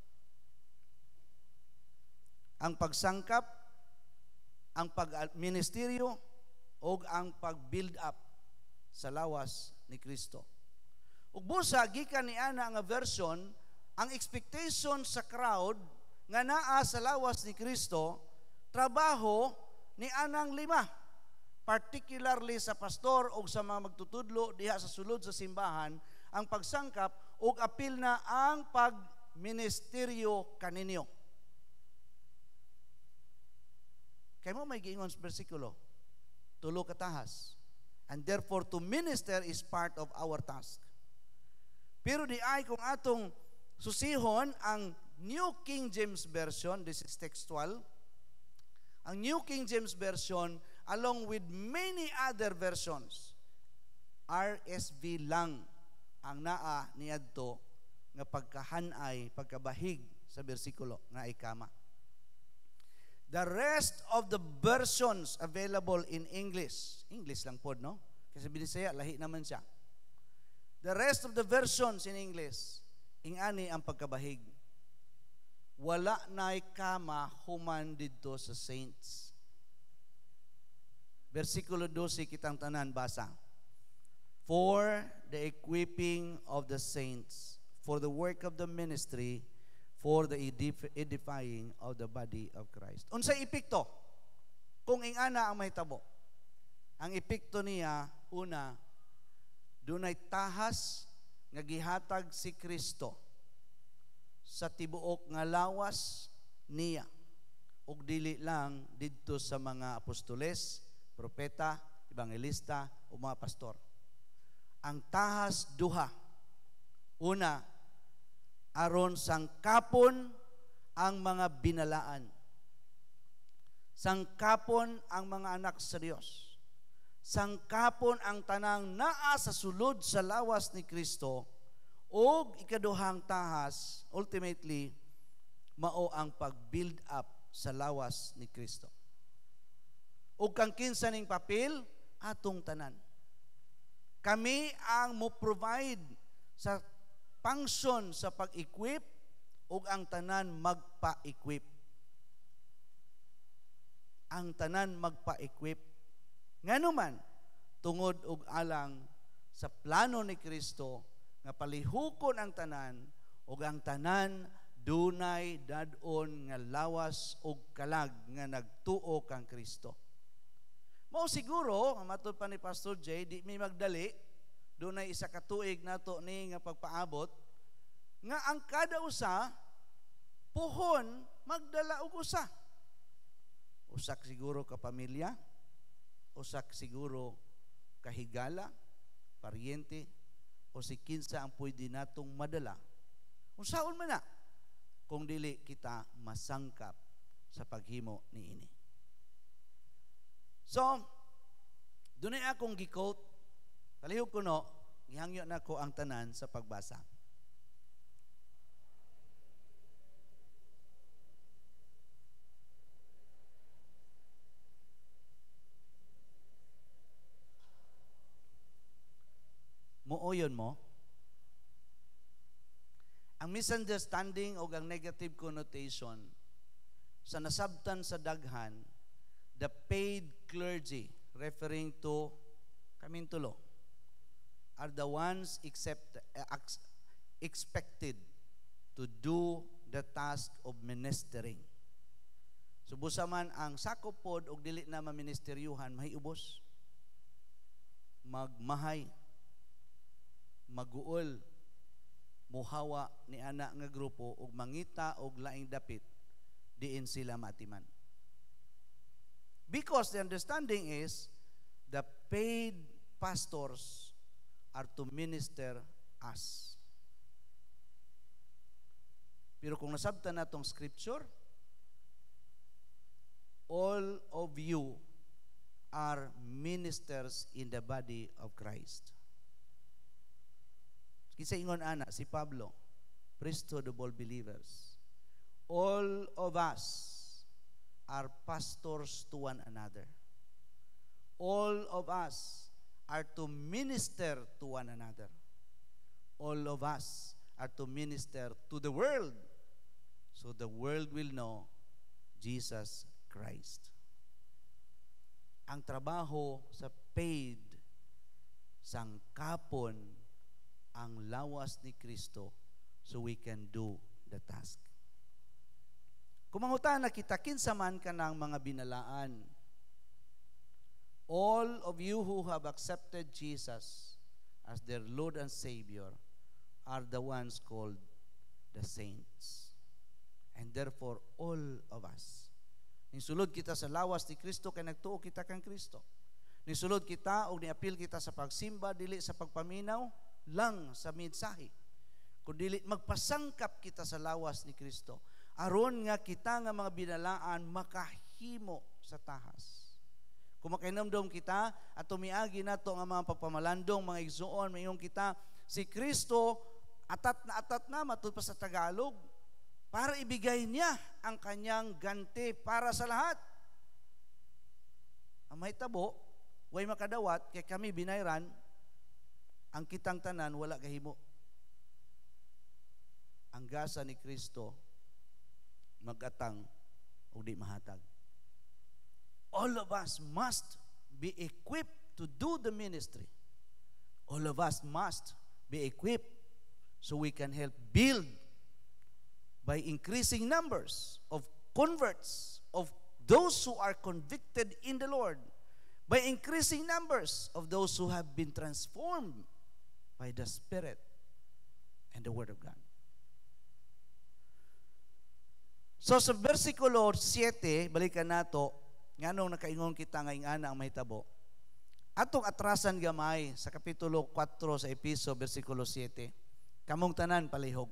Ang pagsangkap, ang pag-ministeryo, o ang pag-build up sa lawas ni Kristo. Ug busa gikan ni ana nga version, ang expectation sa crowd nga naa sa lawas ni Kristo, trabaho ni anang lima, particularly sa pastor o sa mga magtutudlo diha sa sulod sa simbahan, ang pagsangkap ug apil na ang pagministeryo kaninyo. Kay mo may giingon sa bersikulo, tulo katahas. And therefore, to minister is part of our task. Pero di ay kung atong susihon ang New King James Version, this is textual, ang New King James Version, along with many other versions, R S V lang ang naa niadto nga pagkahanay, pagkabahig sa bersikulo nga ikama. The rest of the versions available in English, English lang pod, no? Kasi Binisaya, lahi naman siya. The rest of the versions in English, ingani ang pagkabahig. Wala na'y kama human dito sa saints. Versikulo twelve, kitang tanan basa. For the equipping of the saints, for the work of the ministry, for the edifying of the body of Christ. Unsay epekto? Kung ingana ang mahitabo. Ang epekto niya, una, dunay tahas nga gihatag si Kristo sa tibuok nga lawas niya ug dili lang didto sa mga apostoles, propeta, ebangelista o mga pastor. Ang tahas duha. Una, aron sangkapon ang mga binalaan. Sangkapon ang mga anak sa Dios. Sangkapon ang tanang naa sa sulod sa lawas ni Kristo ug ikaduhang tahas, ultimately, mao ang pag-build up sa lawas ni Kristo. Ug kang kinsa ning papel atong tanan. Kami ang mo-provide sa function sa pag-equip ug ang tanan magpa-equip. Ang tanan magpa-equip. Nganuman tungod ug alang sa plano ni Kristo nga palihukon ang tanan ug ang tanan dunay dadon nga lawas ug kalag nga nagtuo kang Kristo. Mao siguro, matod pa ni Pastor Jay, di may magdali, dunay isa ka tuig nato ni nga pagpaabot, nga ang kada usa, puhon, magdala og usa. Usak siguro ka pamilya, usak siguro kahigala, paryente, o si kinsa ang pwede natong madala. Unsaon man na, kung dili kita masangkap sa paghimo niini. So, dunay akong gi-quote, palihog ko no, gihangyo na ko ang tanan sa pagbasa. Muuyon mo, ang misunderstanding o ang negative connotation sa nasabtan sa daghan, the paid clergy, referring to kaming tulo, are the ones accept, uh, expected to do the task of ministering. So busa man ang sakop pod og dili na maministeryuhan, mahiubos, magmahay, maguol, muhawa ni ana nga grupo ug mangita og laing dapit diin sila matiman. Because the understanding is the paid pastors are to minister us. Pero kung nasabtan natong scripture, all of you are ministers in the body of Christ. Kinsa ingon ana si Pablo, priesthood of all believers. All of us are pastors to one another. All of us are to minister to one another. All of us are to minister to the world, so the world will know Jesus Christ. Ang trabaho sa paid sangkapon ang lawas ni Kristo so we can do the task. Kumangutan na kita, kinsa man ka ng mga binalaan. All of you who have accepted Jesus as their Lord and Savior are the ones called the saints. And therefore, all of us, nisulod kita sa lawas ni Kristo, kay nagtuo kita kang Kristo. Nisulod kita o niapil kita sa pagsimba, dili sa pagpaminaw, lang sa mensahe. Kung dili magpasangkap kita sa lawas ni Kristo, aron nga kita nga mga binalaan makahimo sa tahas. Kung makinomdom kita at tumiagi nato nga mga pagpamalandong, mga igsuon, mayong kita, si Kristo atat na atat na matud pa sa Tagalog para ibigay niya ang kanyang ganti para sa lahat. Ang mahitabo, way makadawat, kay kami binayran, ang kitang tanan wala kahimo. Ang gasa ni Kristo magatang o di mahatag. All of us must be equipped to do the ministry. All of us must be equipped so we can help build by increasing numbers of converts, of those who are convicted in the Lord, by increasing numbers of those who have been transformed by the Spirit and the Word of God. So sa versikulo seven, balikan nato, nganong nakaingon kita ngayong ana ang mahitabo. Atong atrasan gamay sa kapitulo four sa Episo, versikulo seven. Kamong tanan palihog.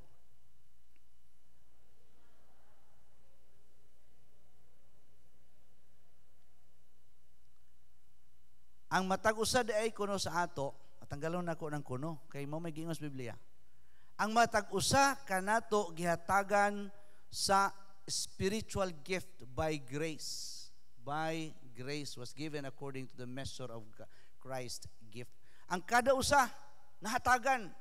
Ang matag usa di ay kuno sa ato, tanggalon nako ng kuno kay mo may gingos Biblia. Ang matag usa kanato gihatagan sa spiritual gift by grace. By grace was given according to the measure of Christ's gift. Ang kada usa nahatagan.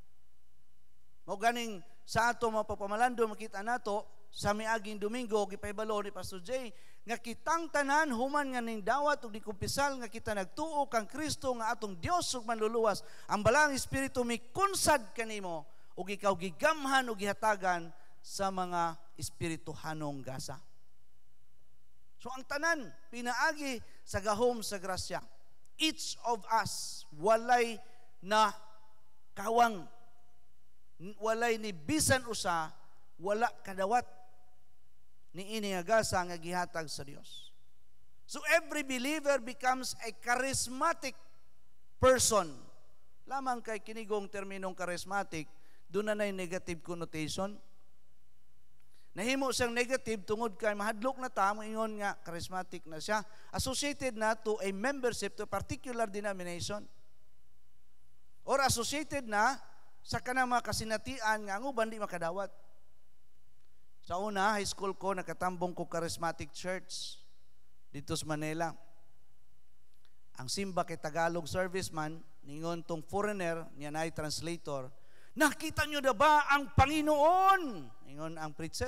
Mao ganing sa ato mapapamalandon makita nato sa miaging Domingo gipahibalo ni Pastor Jay nga kitang tanan human nga ning dawat ug dikumpisal nga kita nagtuo kang Kristo nga atong Dios ug manluluwas. Ang balang espiritu mikunsad kanimo ug ikaw gigamhan ug gihatagan sa mga espirituhanong gasa. So ang tanan pinaagi sa gahom sa grasya. Each of us walay na kawang, walay ni bisan usa, wala kadawat ni ini nga gasa nga gihatag sa Dios. So every believer becomes a charismatic person. Lamang kay kinigong terminong charismatic, doon na nay negative connotation. Nahimo siyang negative tungod kay mahadlok na ta, moingon nga charismatic na siya, associated na to a membership to a particular denomination. Or associated na sa kanang mga kasinatian nga ang uban di makadawat. Sa una, high school ko, nakatambong ko charismatic church dito sa Manila. Ang simba kay Tagalog serviceman, ningon tong foreigner, niya na ay translator, nakita nyo na ba ang Panginoon? Ningon ang preacher.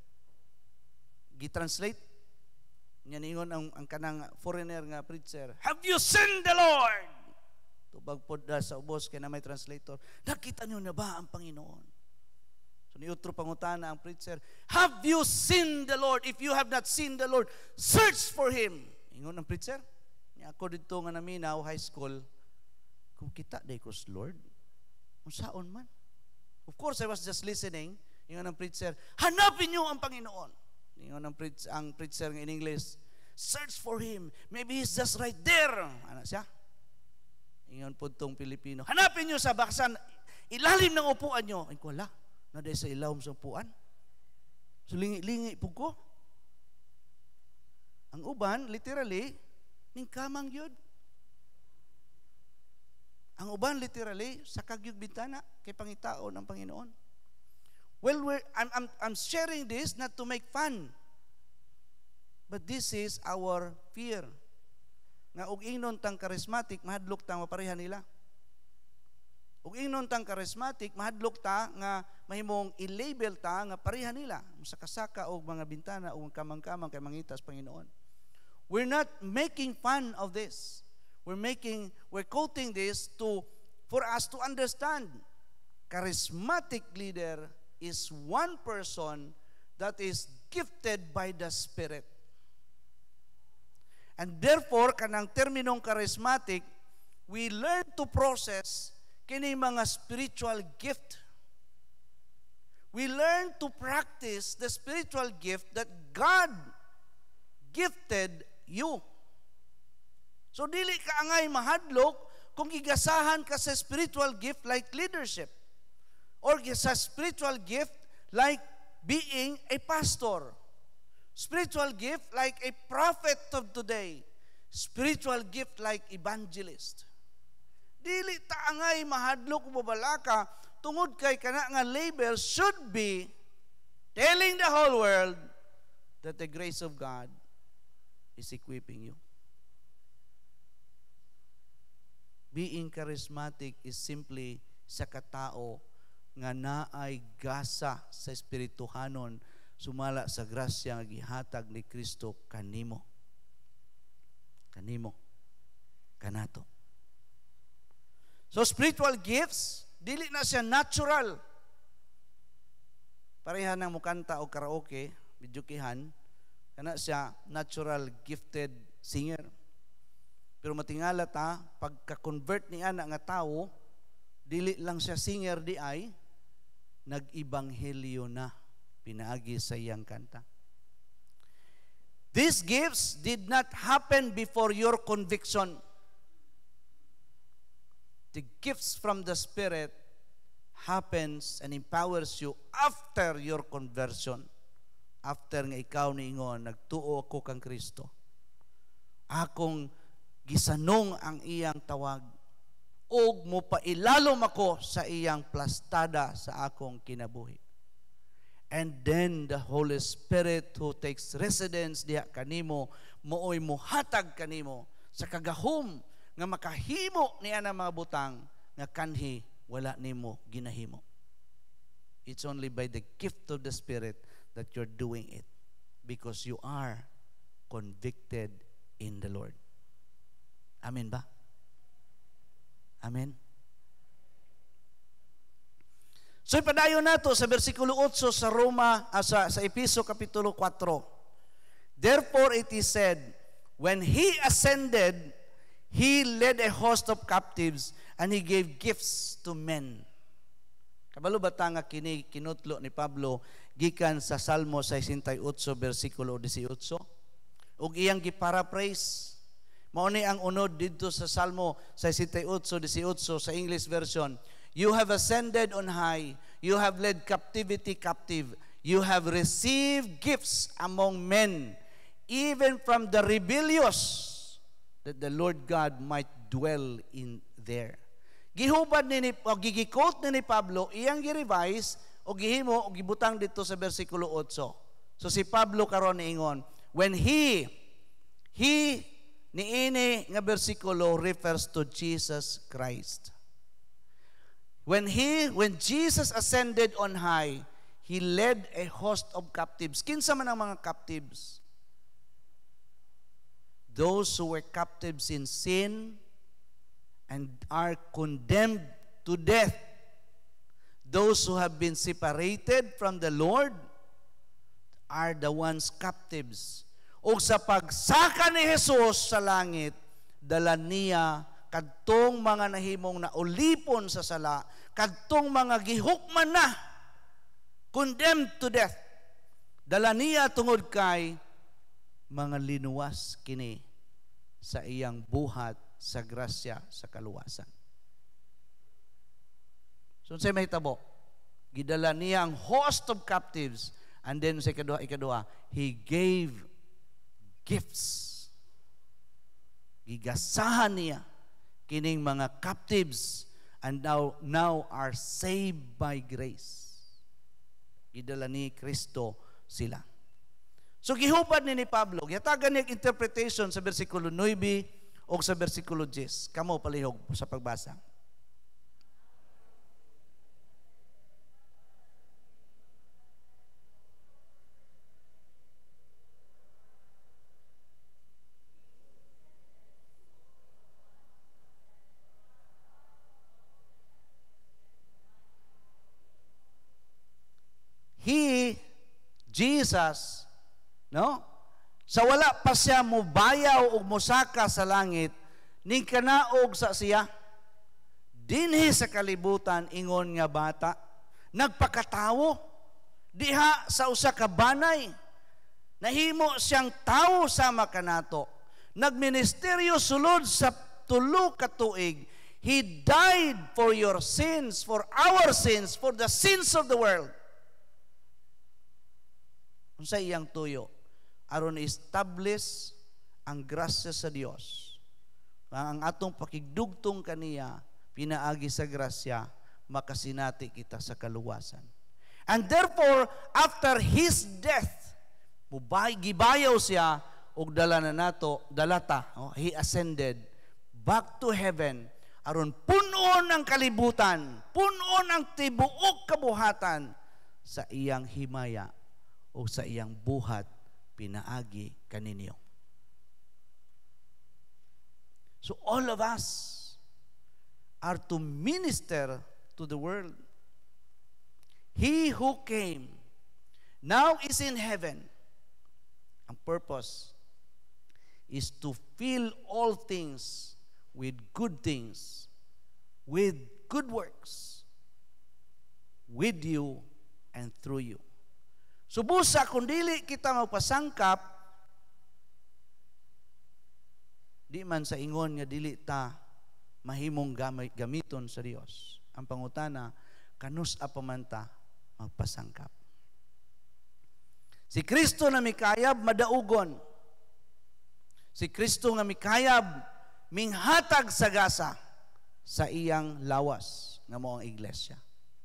Gitranslate. Niya ningon ang, ang kanang foreigner nga preacher, have you seen the Lord? Tubag po da sa ubos kaya na may translator, nakita nyo na ba ang Panginoon? So niutro pangutana ang preacher, have you seen the Lord? If you have not seen the Lord, search for Him. Ingon ang preacher. Niya ako dito nga naminaw, high school, kung kita day ko sa Lord, kung saon man. Of course, I was just listening. Ingon ang preacher, hanapin niyo ang Panginoon. Ingon ang, preach, ang preacher in English, search for Him. Maybe He's just right there. Ano siya? Ingon po itong Pilipino, hanapin niyo sa baksan, ilalim ng upuan niyo. Ay, wala. Na dahil sa ilawom sa upuan. So, lingi-lingi po ko. Ang uban, literally, ning kamang yun. Ang uban, literally, sa kagyug bintana, kay pangitao ng Panginoon. Well, we're, I'm, I'm, I'm sharing this not to make fun. But this is our fear. Nga og ingnon tang charismatic, mahadlok tang mapareha nila. Ug ingnon tang charismatic, mahadlok ta nga mahimong i-label ta nga pareha nila sa kasaka og mga bintana o kamang-kamang kay mangitas Panginoon. We're not making fun of this. We're making we're quoting this to for us to understand. Charismatic leader is one person that is gifted by the Spirit. And therefore, kanang terminong charismatic, we learn to process kini mga spiritual gift. We learn to practice the spiritual gift that God gifted you. So dili ka angay mahadlok kung gigasahan ka sa spiritual gift like leadership or sa spiritual gift like being a pastor. Spiritual gift like a prophet of today. Spiritual gift like evangelist. Dili ta angay mahadlok o babalaka tungod kay kana nga label should be telling the whole world that the grace of God is equipping you. Being charismatic is simply sa katao nga naay gasa sa espirituhanon sumala sa grasya nga gihatag ni Kristo kanimo. Kanimo. Kanato. So spiritual gifts, dili na siya natural. Pareha nang mukanta o karaoke, bidyokihan, kana siya natural gifted singer. Pero matingala ta, pagka-convert ni ana nga tao, dili lang siya singer di ay, nag-ibanghelyo na pinaagi sa iyang kanta. These gifts did not happen before your conviction. The gifts from the Spirit happens and empowers you after your conversion. After nga ikaw niingon, nagtuo ako kang Kristo. Akong gisanong ang iyang tawag. Og mo pailalom ako sa iyang plastada sa akong kinabuhi. And then the Holy Spirit who takes residence diha kanimo, mooy muhatag kanimo sa kagahom nga makahimo niya ng mga butang nga kanhi wala nimo ginahimo. It's only by the gift of the Spirit that you're doing it because you are convicted in the Lord. Amen ba? Amen? So ipadayon nato sa versikulo eight sa Roma, ah, sa, sa Epeso Kapitulo four. Therefore it is said, when He ascended, He led a host of captives and He gave gifts to men. Kabalo ba ta nga kini kinutlo ni Pablo gikan sa Salmo sixty-eight versikulo eighteen? Ug iyang giparaphrase. Mao ni ang unod didto sa Salmo sixty-eight eighteen sa English version. You have ascended on high. You have led captivity captive. You have received gifts among men, even from the rebellious, that the Lord God might dwell in there. Gihubad ni, o gigikot ni, ni Pablo, iyang gi-revise, o gihimo, o gibutang dito sa versikulo eight. So si Pablo karon niingon, when he, he, niini nga versikulo refers to Jesus Christ. When he, when Jesus ascended on high, He led a host of captives. Kinsa man ang mga captives? Those who were captives in sin and are condemned to death. Those who have been separated from the Lord are the ones captives. O sa pagsaka ni Jesus sa langit, dala niya kadtong mga nahimong naulipon sa sala, kadtong mga gihukman na, condemned to death. Dala niya tungod kay mga linuwas kini sa iyang buhat sa grasya sa kaluwasan. So say mahitabo, gidala niya ang host of captives, and then sa ikaduha, ikaduha, He gave gifts. Gigasahan niya kining mga captives and now, now are saved by grace. Gidala ni Kristo sila. So gihubad ni ni Pablo, gihatagan niya interpretation sa versikulo nine o sa versikulo ten. Kamo palihog sa pagbasa. He, Jesus, no? Sa wala pa siya mubayaw o musaka sa langit, ning kanaog sa siya, dinhi sa kalibutan ingon nga bata, nagpakatawo, diha sa usa ka banay, nahimo siyang tawo sama kanato, nagministeryo sulod sa tulo ka tuig, He died for your sins, for our sins, for the sins of the world. Unsa iyang tuyo aron establish ang grasya sa Dios, ang atong pakigdugtong kaniya pinaagi sa grasya, makasinati kita sa kaluwasan. And therefore after His death, mubay gibayaw siya og dala na nato dalata, oh, He ascended back to heaven aron punon ang kalibutan, punon ang tibuok kabuhatan sa iyang himaya o sa iyang buhat pinaagi kaninyo. So all of us are to minister to the world. He who came now is in heaven. Ang purpose is to fill all things with good things, with good works, with you, and through you. Subusa, kung dili kita magpasangkap, di man sa ingon nga dili ta mahimong gamit, gamiton sa Dios. Ang pangutana, kanus apamanta magpasangkap. Si Kristo na mikayab madaugon. Si Kristo nga mikayab minghatag sa gasa sa iyang lawas nga mao ang iglesia.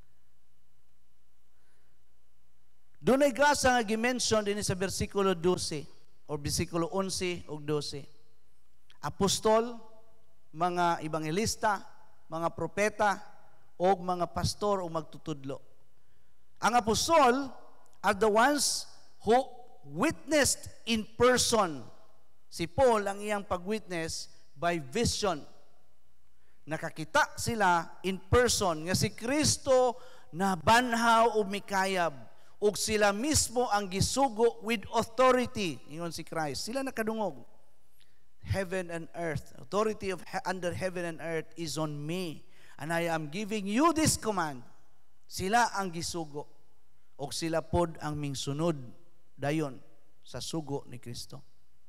Dunay gasa nga gimension dinhi sa bersikulo twelve o bersikulo eleven ug twelve. Apostol, mga ebangelista, mga propeta, o mga pastor o magtutudlo. Ang apostol are the ones who witnessed in person. Si Paul ang iyang pag-witness by vision. Nakakita sila in person nga si Kristo na banhaw o mikayab ug sila mismo ang gisugo with authority. Ingon si Christ. Sila nakadungog. Heaven and earth. Authority of he- under heaven and earth is on me. And I am giving you this command. Sila ang gisugo. O sila pod ang mingsunod dayon sa sugo ni Kristo.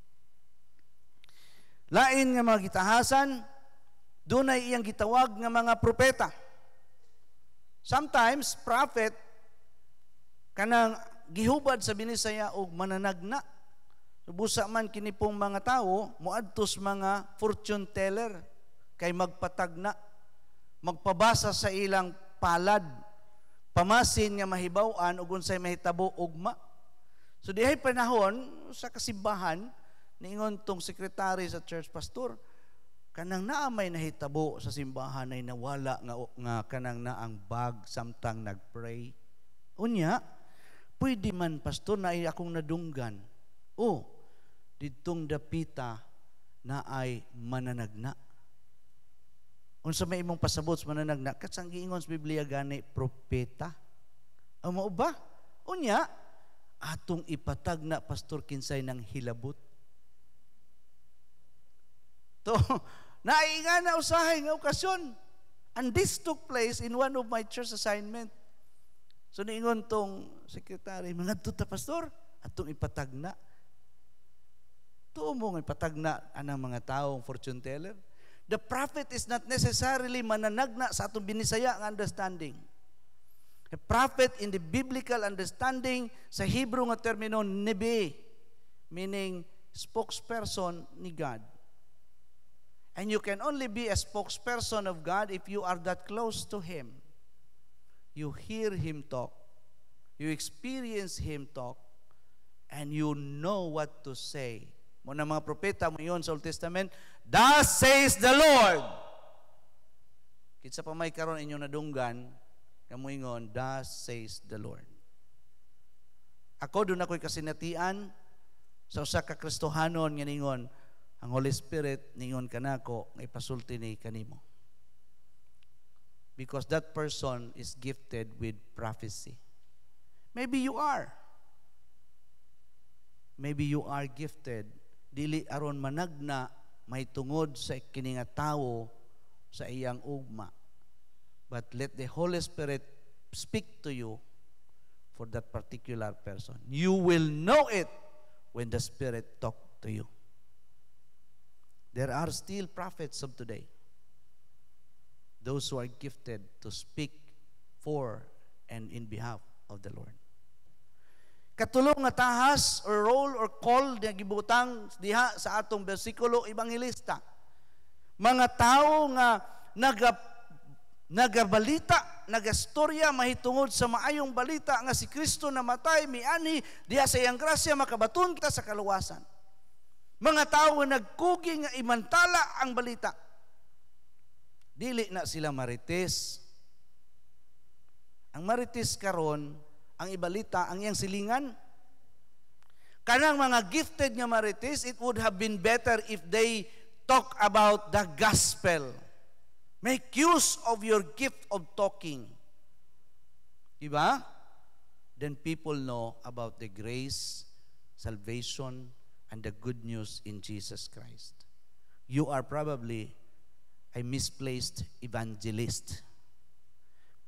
Lain nga mga gitahasan, dunay iyang gitawag nga mga propeta. Sometimes, prophet, kanang gihubad sa binisaya o mananagna. Busa man kini pong mga tao, muadtos mga fortune teller, kay magpatagna, magpabasa sa ilang palad, pamasin nga mahibaw-an ug unsay mahitabo ugma. So dihay panahon sa kasimbahan niingon tong sekretary sa church pastor kanang naa may nahitabo sa simbahan ay nawala nga nga kanang naang bag samtang nagpray. Unya, pwede man pastor na ay akong nadunggan. Oh, didtong dapita na ay mananagna. Unsa may imong pasabot sa mananagna? Katsang giingon sa Biblia gani propeta. Amo ba? Unya, atong ipatag na pastor kinsay ng hilabot. To, naiinga na usahay nga okasyon. And this took place in one of my church assignment. So niingon tong secretary, mga tuta pastor, atong ipatag na. Tuo mo nga ipatag na anang mga taong fortune teller. The prophet is not necessarily mananagna sa atong binisaya nga understanding. A prophet in the biblical understanding sa Hebrew nga termino nebe, meaning spokesperson ni God. And you can only be a spokesperson of God if you are that close to Him. You hear Him talk, you experience Him talk, and you know what to say. Muna mga propeta mo yun sa Old Testament, thus says the Lord. Kitsa pa may karon inyong nadunggan, kamuingon, thus says the Lord. Ako doon ako'y kasinatian sa usa ka Kristohanon nga ningon, ang Holy Spirit ningon kanako nga ipasulti ni kanimo. Because that person is gifted with prophecy. Maybe you are. Maybe you are gifted. Dili aron managna may tungod sa kini nga tawo sa iyang ugma. But let the Holy Spirit speak to you for that particular person. You will know it when the Spirit talk to you. There are still prophets of today. Those who are gifted to speak for and in behalf of the Lord. Katulong nga tahas or role or call na gibutang diha sa atong bersikulo ebangelista. Mga tao nga naga nagabalita, nagastorya mahitungod sa maayong balita nga si Kristo namatay miani diha sa iyang grasya makabaton kita sa kaluwasan. Mga tao nga nagkugi nga imantala ang balita. Dili na sila marites. Ang marites karon, ang ibalita, ang iyang silingan. Kanang mga gifted nga marites, it would have been better if they talk about the gospel. Make use of your gift of talking. Diba? Then people know about the grace, salvation, and the good news in Jesus Christ. You are probably a misplaced evangelist.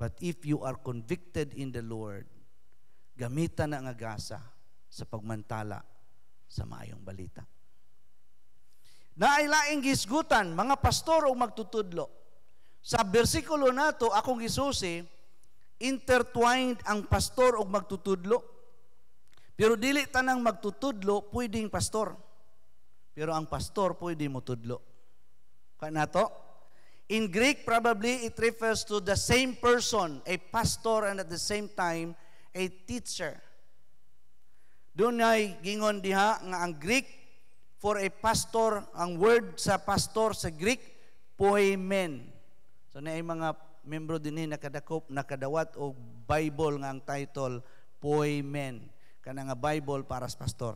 But if you are convicted in the Lord, gamitan na nga gasa sa pagmantala sa maayong balita. Naailaing gisgutan, mga pastor o magtutudlo. Sa bersikulo nato, akong gisusi, intertwined ang pastor o magtutudlo. Pero dili tanang magtutudlo, pwedeng pastor. Pero ang pastor, pwede mo tudlo. Kaya nato? In Greek, probably it refers to the same person, a pastor and at the same time, a teacher. Doon ay gingon diha nga ang Greek for a pastor, ang word sa pastor sa Greek, poimen. So na ay mga membro din nakadakop, nakadawat o Bible nga ang title, poimen. Kana nga Bible para sa pastor.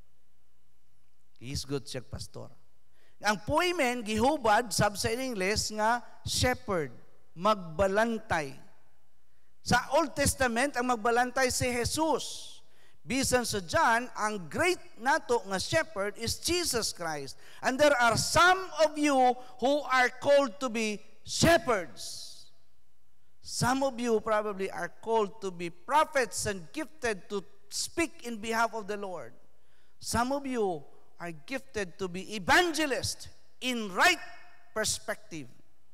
He's good siya pastor. Ang poimen, gihubad, sab sa English nga shepherd, magbalantay. Sa Old Testament, ang magbalantay si Jesus. Bisan sa John, ang great nato nga shepherd is Jesus Christ. And there are some of you who are called to be shepherds. Some of you probably are called to be prophets and gifted to speak in behalf of the Lord. Some of you are gifted to be evangelists in right perspective.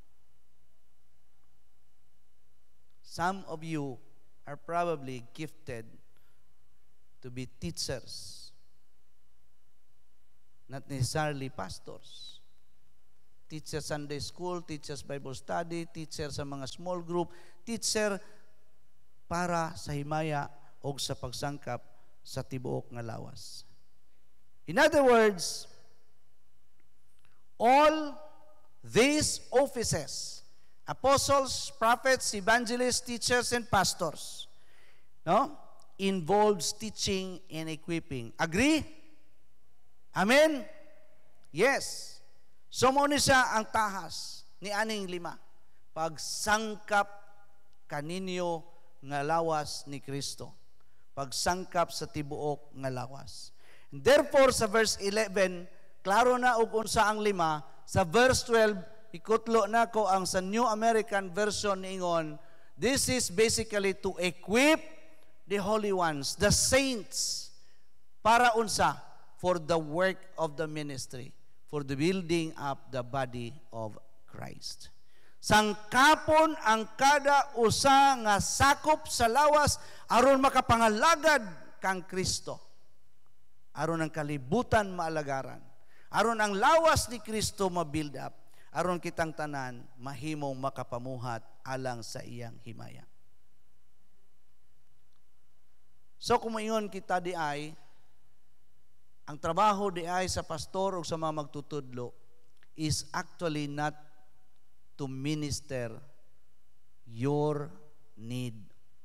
Some of you are probably gifted to be teachers, not necessarily pastors. Teacher Sunday School, teachers Bible Study, teacher sa mga small group, teacher para sa himaya o sa pagsangkap sa tibuok nga lawas. In other words, all these offices, apostles, prophets, evangelists, teachers, and pastors, no, involves teaching and equipping. Agree? Amen? Yes. So mo ni siya ang tahas ni aning lima. Pagsangkap kaninyo nga lawas ni Kristo. Pagsangkap sa tibuok nga lawas. Therefore, sa verse eleven, klaro na ug unsa ang lima. Sa verse twelve, ikutlo na ko ang sa New American Version niingon, this is basically to equip the holy ones, the saints, para unsa? For the work of the ministry, for the building up the body of Christ. Sangkapon ang kada usa nga sakop sa lawas aron makapangalagad kang Kristo. Aron ang kalibutan maalagaran. Aron ang lawas ni Kristo ma-build up. Aron kitang tanan mahimong makapamuhat alang sa iyang himaya. So kumayon kita di ay, ang trabaho di ay sa pastor o sa mga magtutudlo is actually not to minister your need.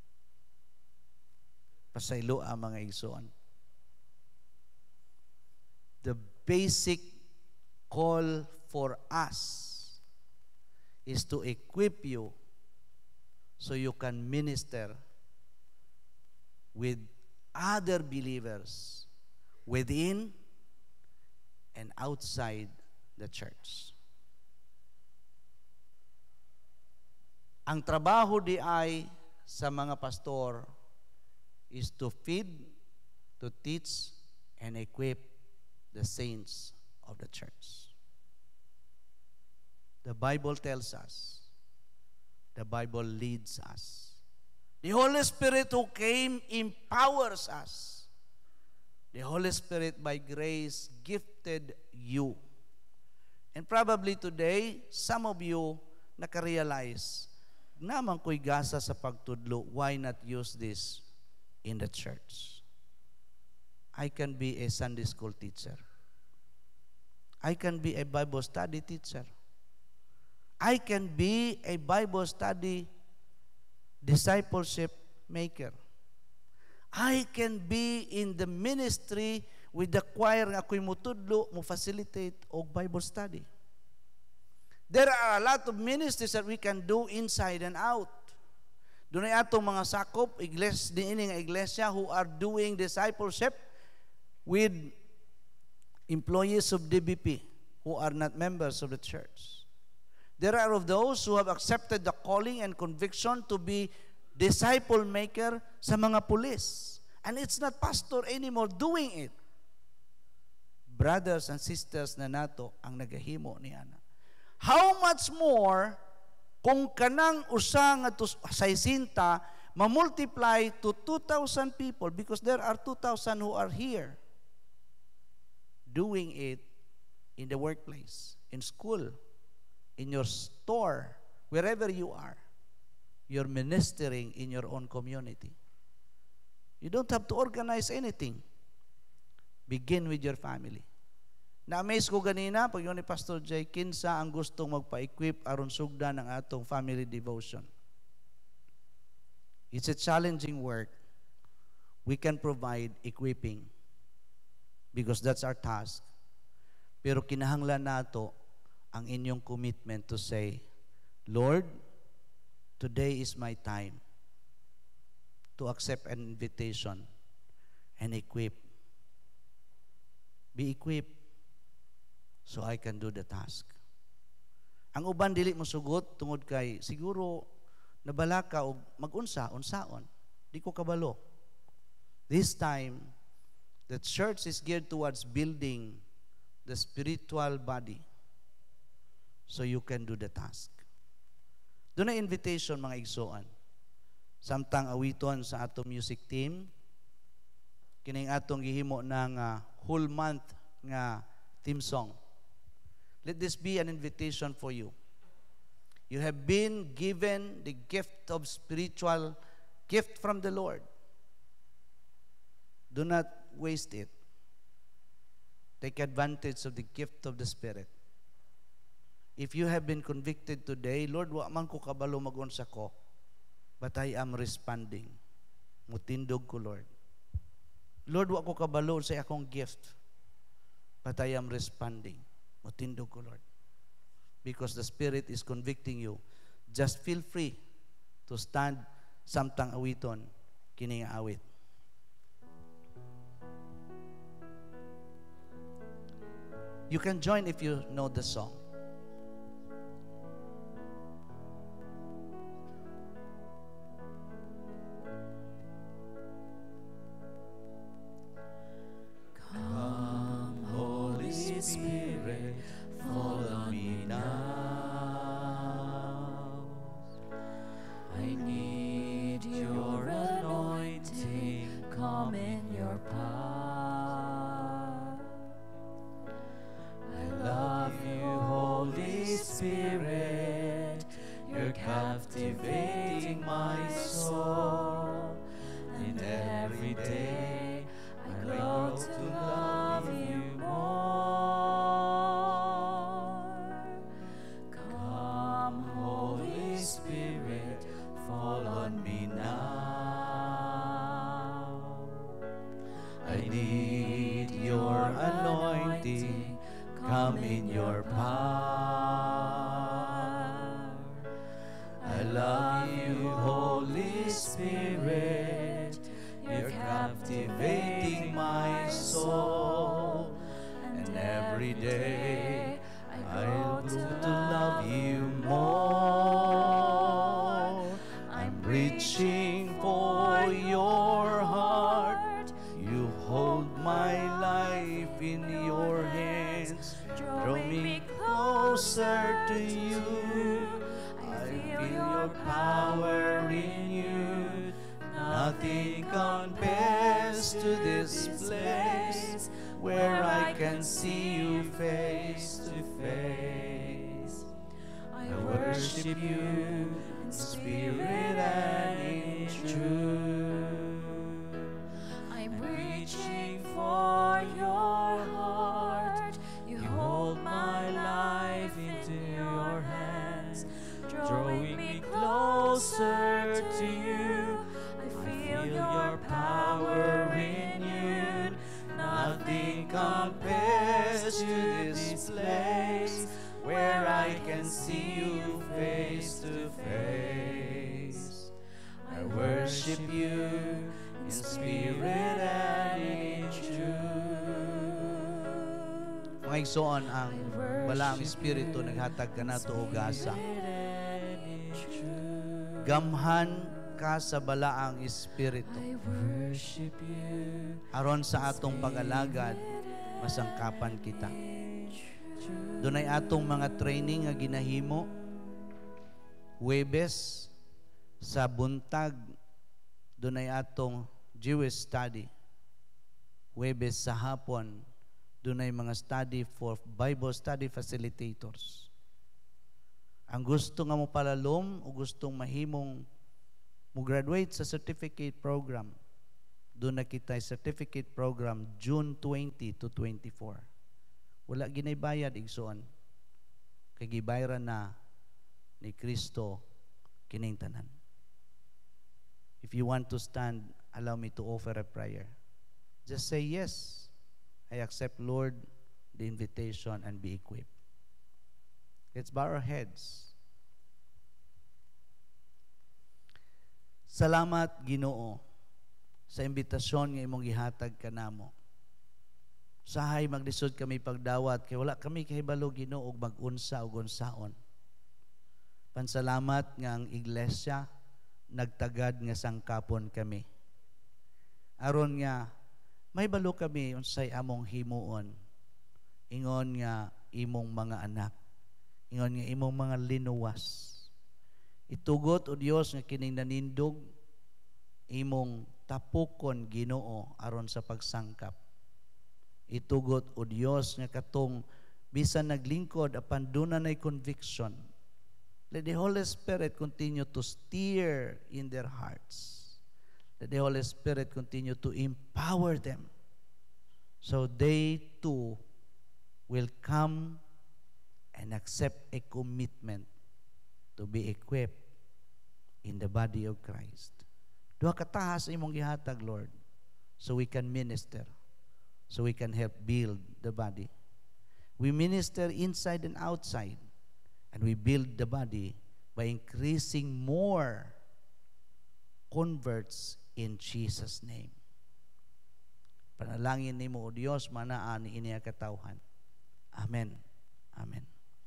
Pasaylo ang mga igsoon. The basic call for us is to equip you so you can minister with other believers within and outside the church. Ang trabaho di ay sa mga pastor is to feed, to teach, and equip the saints of the church. The Bible tells us, the Bible leads us. The Holy Spirit who came empowers us. The Holy Spirit by grace gifted you. And probably today, some of you nakarealize, naman ko'y gasa sa pagtudlo, why not use this in the church? I can be a Sunday school teacher. I can be a Bible study teacher. I can be a Bible study discipleship maker. I can be in the ministry with the choir nga ako'y mutudlo, mo facilitate og Bible study. There are a lot of ministries that we can do inside and out. Doon ay atong mga sakop, iglesia, din nga iglesia who are doing discipleship with employees of D B P who are not members of the church. There are of those who have accepted the calling and conviction to be disciple maker sa mga pulis. And it's not pastor anymore doing it. Brothers and sisters na nato ang nagahimo ni ana. How much more kung kanang usa nga saisinta ma-multiply to two thousand people, because there are two thousand who are here doing it in the workplace, in school, in your store, wherever you are. You're ministering in your own community. You don't have to organize anything. Begin with your family. Na-amaze ko ganina, pag yun ni Pastor Jay, kinsa ang gustong magpa-equip aron sugda ng atong family devotion. It's a challenging work. We can provide equipping because that's our task. Pero kinahanglan nato ang inyong commitment to say, Lord, today is my time to accept an invitation and equip. Be equipped so I can do the task. Ang uban dili mo sugot tungod kay siguro nabala ka og magunsa unsaon. Di ko kabalo. This time the church is geared towards building the spiritual body so you can do the task. Doon na invitation mga igsoon. Samtang awiton sa atong music team, kining atong gihimo ng uh, whole month nga theme song. Let this be an invitation for you. You have been given the gift of spiritual gift from the Lord. Do not waste it. Take advantage of the gift of the Spirit. If you have been convicted today, Lord, wa man ko kabalo magunsa ko, but I am responding. Mutindog ko, Lord. Lord, wa ko kabalo sa akong gift, but I am responding. Mutindog ko, Lord. Because the Spirit is convicting you. Just feel free to stand samtang awiton kining awit. You can join if you know the song. Come, Holy Spirit, fall on me now. I need your anointing, come in your power. I love you, Holy Spirit, you're captivating my soul, and every day I grow to love you more. Come, Holy Spirit, fall on me now. I need your anointing, come in your power. I love you, Holy Spirit, you're captivating my soul, and every day I grow to love you more. I'm reaching for your heart, you hold my life in your hands, drawing me closer to you. I feel your power in you, nothing compares to this place where I can see you face to face. I worship you in spirit and in truth. I'm reaching for your heart, you hold my life into your hands, drawing me closer to you. I feel your power in you, nothing compares to this place where I can see you face to face. I worship you in spirit and in truth. Mga igsoon ang bala ang Espiritu naghatag ka na to og asa. Gamhan ka sa balaang Espiritu. Aron sa atong pag-alagad, masangkapan kita. Dunay atong mga training nga ginahimo. Huwebes, sa buntag, dunay atong Jewish study. Huwebes sa hapon, dunay mga study for Bible study facilitators. Ang gusto nga mo palalom o gustong mahimong mo graduate sa certificate program, doon na kita certificate program June twenty to twenty-four. Wala ginaybayad igsoon. Kay gibayaran na ni Kristo kining tanan. If you want to stand, allow me to offer a prayer. Just say yes. I accept, Lord, the invitation and be equipped. Let's bow our heads. Salamat, Ginoo, sa imbitasyon nga imong gihatag kanamo. Sahay maglisod kami pagdawat kay wala kami kahibalo, Ginoo, og mag-unsa og unsaon. Pansalamat nga ang iglesia nagtagad nga sangkapon kami. Aron nga may balo kami unsay among himuon. Ingon nga imong mga anak. Ingon nga imong mga linuwas. Itugot o Dios nga kining nanindog imong tapukon, Ginoo, aron sa pagsangkap. Itugot o Dios nga katong bisan naglingkod apan dunay conviction. Let the Holy Spirit continue to steer in their hearts. Let the Holy Spirit continue to empower them so they too will come and accept a commitment to be equipped in the body of Christ. Duha katahas imong gihatag, Lord, so we can minister, so we can help build the body. We minister inside and outside, and we build the body by increasing more converts in Jesus' name. Panalangin nimo o Dios, manaan ni iniya katawhan. Amen. Amen.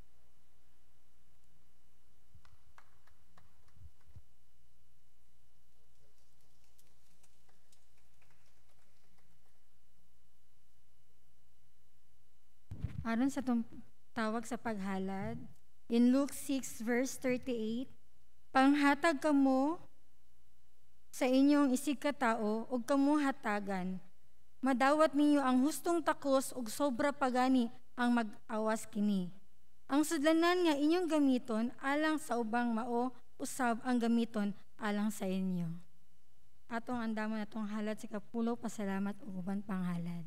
Aron sa itong tawag sa paghalad, in Luke six verse thirty-eight, panghatag kamo sa inyong isigkatao ug kamo hatagan. Madawat ninyo ang hustong takos ug sobra pagani ang mag-awas kini. Ang sudlanan nga inyong gamiton alang sa ubang mao, usab ang gamiton alang sa inyo. Atong andamon atong halad sa kapulo, pasalamat ug uban pang halad.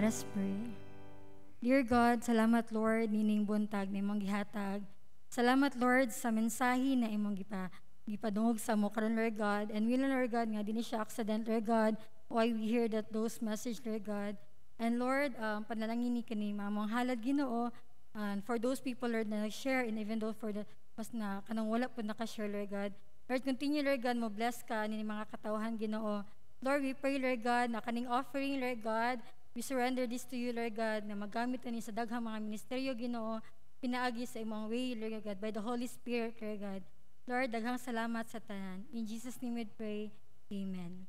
Let us pray. Dear God, salamat Lord nining buntag na imong gihatag. Salamat Lord sa mensahe na imong gipa gipadungog sa mo karon Lord God. And will Lord God nga dinhi siya accident Lord God, why we hear that those message Lord God. And Lord, um, panalangin ni kani mamong halad Ginoo, and for those people Lord na nag-share, and even though for the mas na kanang wala po naka-share Lord God. Lord, continue Lord God mo bless ka ni mga katawhan Ginoo. Lord, we pray Lord God na kaning offering Lord God, we surrender this to you Lord God na magamit ani sa daghang mga ministeryo Ginoo, pinaagi sa imong way Lord God by the Holy Spirit Lord God. Lord, daghang salamat sa tanan. In Jesus' name we pray. Amen.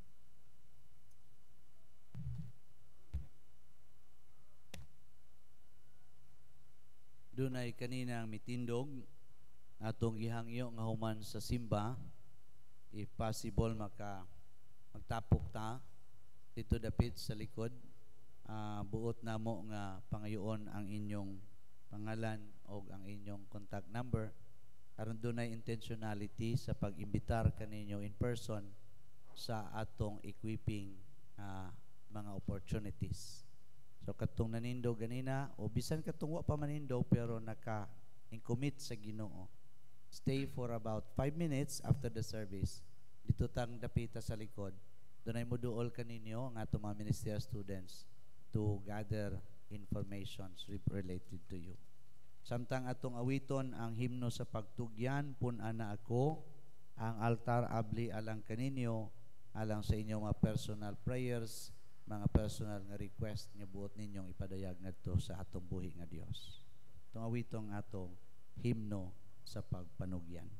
Dunay kanina mitindog atong gihangyo nga human sa simba, if possible maka magtapok ta dito dapit sa likod. Uh, buot namo nga pangayoon ang inyong pangalan o ang inyong contact number aron dunay intentionality sa pag-imbitar kaninyo in person sa atong equipping uh, mga opportunities. So katong nanindog ganina o bisan katong wa pa manindog pero naka-commit sa Ginoo, stay for about five minutes after the service dito tang dapita sa likod. Dunay moduol kaninyo ang atong mga ministerial students to gather informations related to you. Samtang atong awiton ang himno sa pagtugyan, pun-ana ako, ang altar abli alang kaninyo, alang sa inyong mga personal prayers, mga personal nga request nga buot ninyong ipadayag ngadto sa atong buhi nga Dios. Itong awitong atong himno sa pagpanugyan.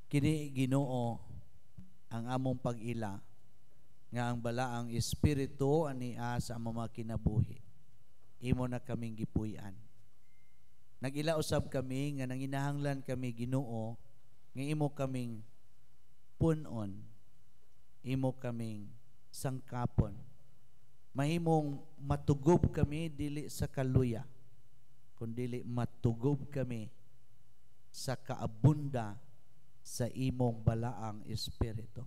kini Ginoo ang among pag-ila nga ang balaang espiritu ania sa among mga kinabuhi imo na kaming gipuy-an. Nag-ila usab kami nga nanginahanglan kami Ginoo nga imo kaming punon, imo kaming sangkapon, mahimong matugob kami dili sa kaluya kundi matugob kami sa kaabunda sa imong balaang espiritu.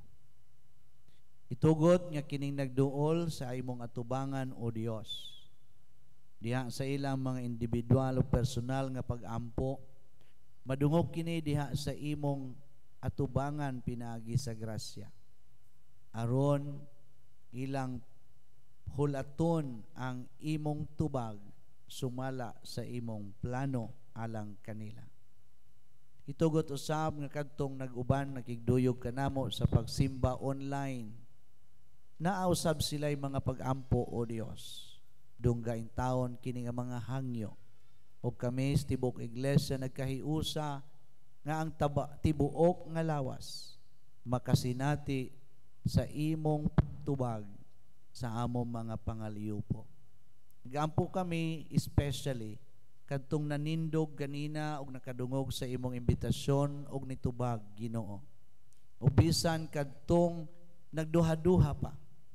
Itugot nga kining nagduol sa imong atubangan o Dios diha sa ilang mga individual o personal nga pag-ampo, madungog kini diha sa imong atubangan pinaagi sa grasya aron ilang hulaton ang imong tubag sumala sa imong plano alang kanila. Itugot usab nga kadtong nag-uban nakigduyog kanamo sa pagsimba online, nausab sila'y mga pag-ampo o Dios dunggaing taon kini nga mga hangyo o kami sa tibok iglesia nagkahiusa nga ang taba, tibuok nga lawas makasinati sa imong tubag sa among mga pangaliyupo. Gampo kami especially kadtong nanindog ganina og nakadungog sa imong imbitasyon og nitubag Ginoo. O bisan kadtong nagduha-duha pa,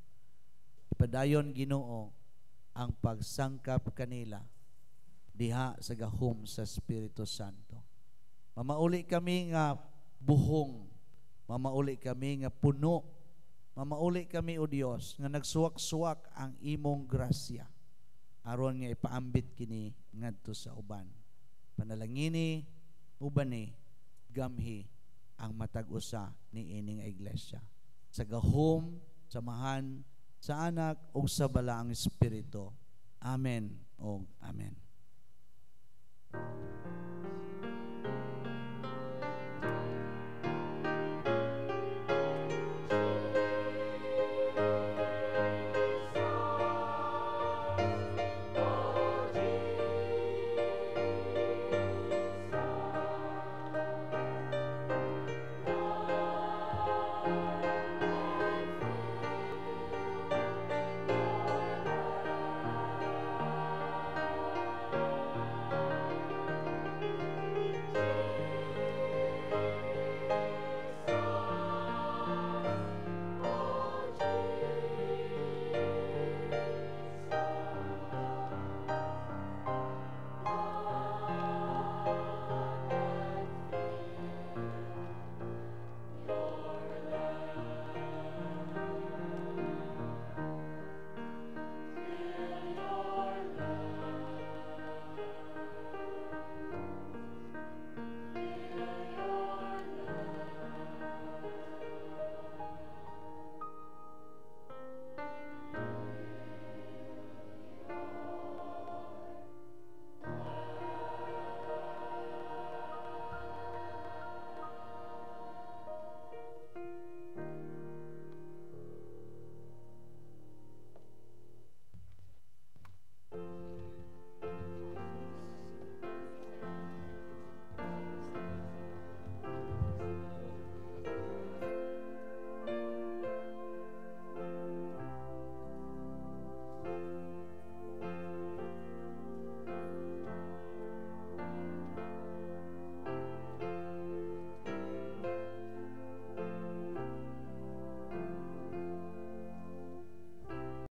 padayon Ginoo ang pagsangkap kanila diha sa gahom sa Espiritu Santo. Mamauli kami nga buhong, mamauli kami nga puno, mamauli kami o Dios nga nagsuwak-suwak ang imong grasya aron nga ipaambit kini ngadto sa uban. Panalangini ubani gamhi ang matag-usa ni ining iglesia sa gahom, samahan sa anak ug sa balaang espiritu. Amen o amen.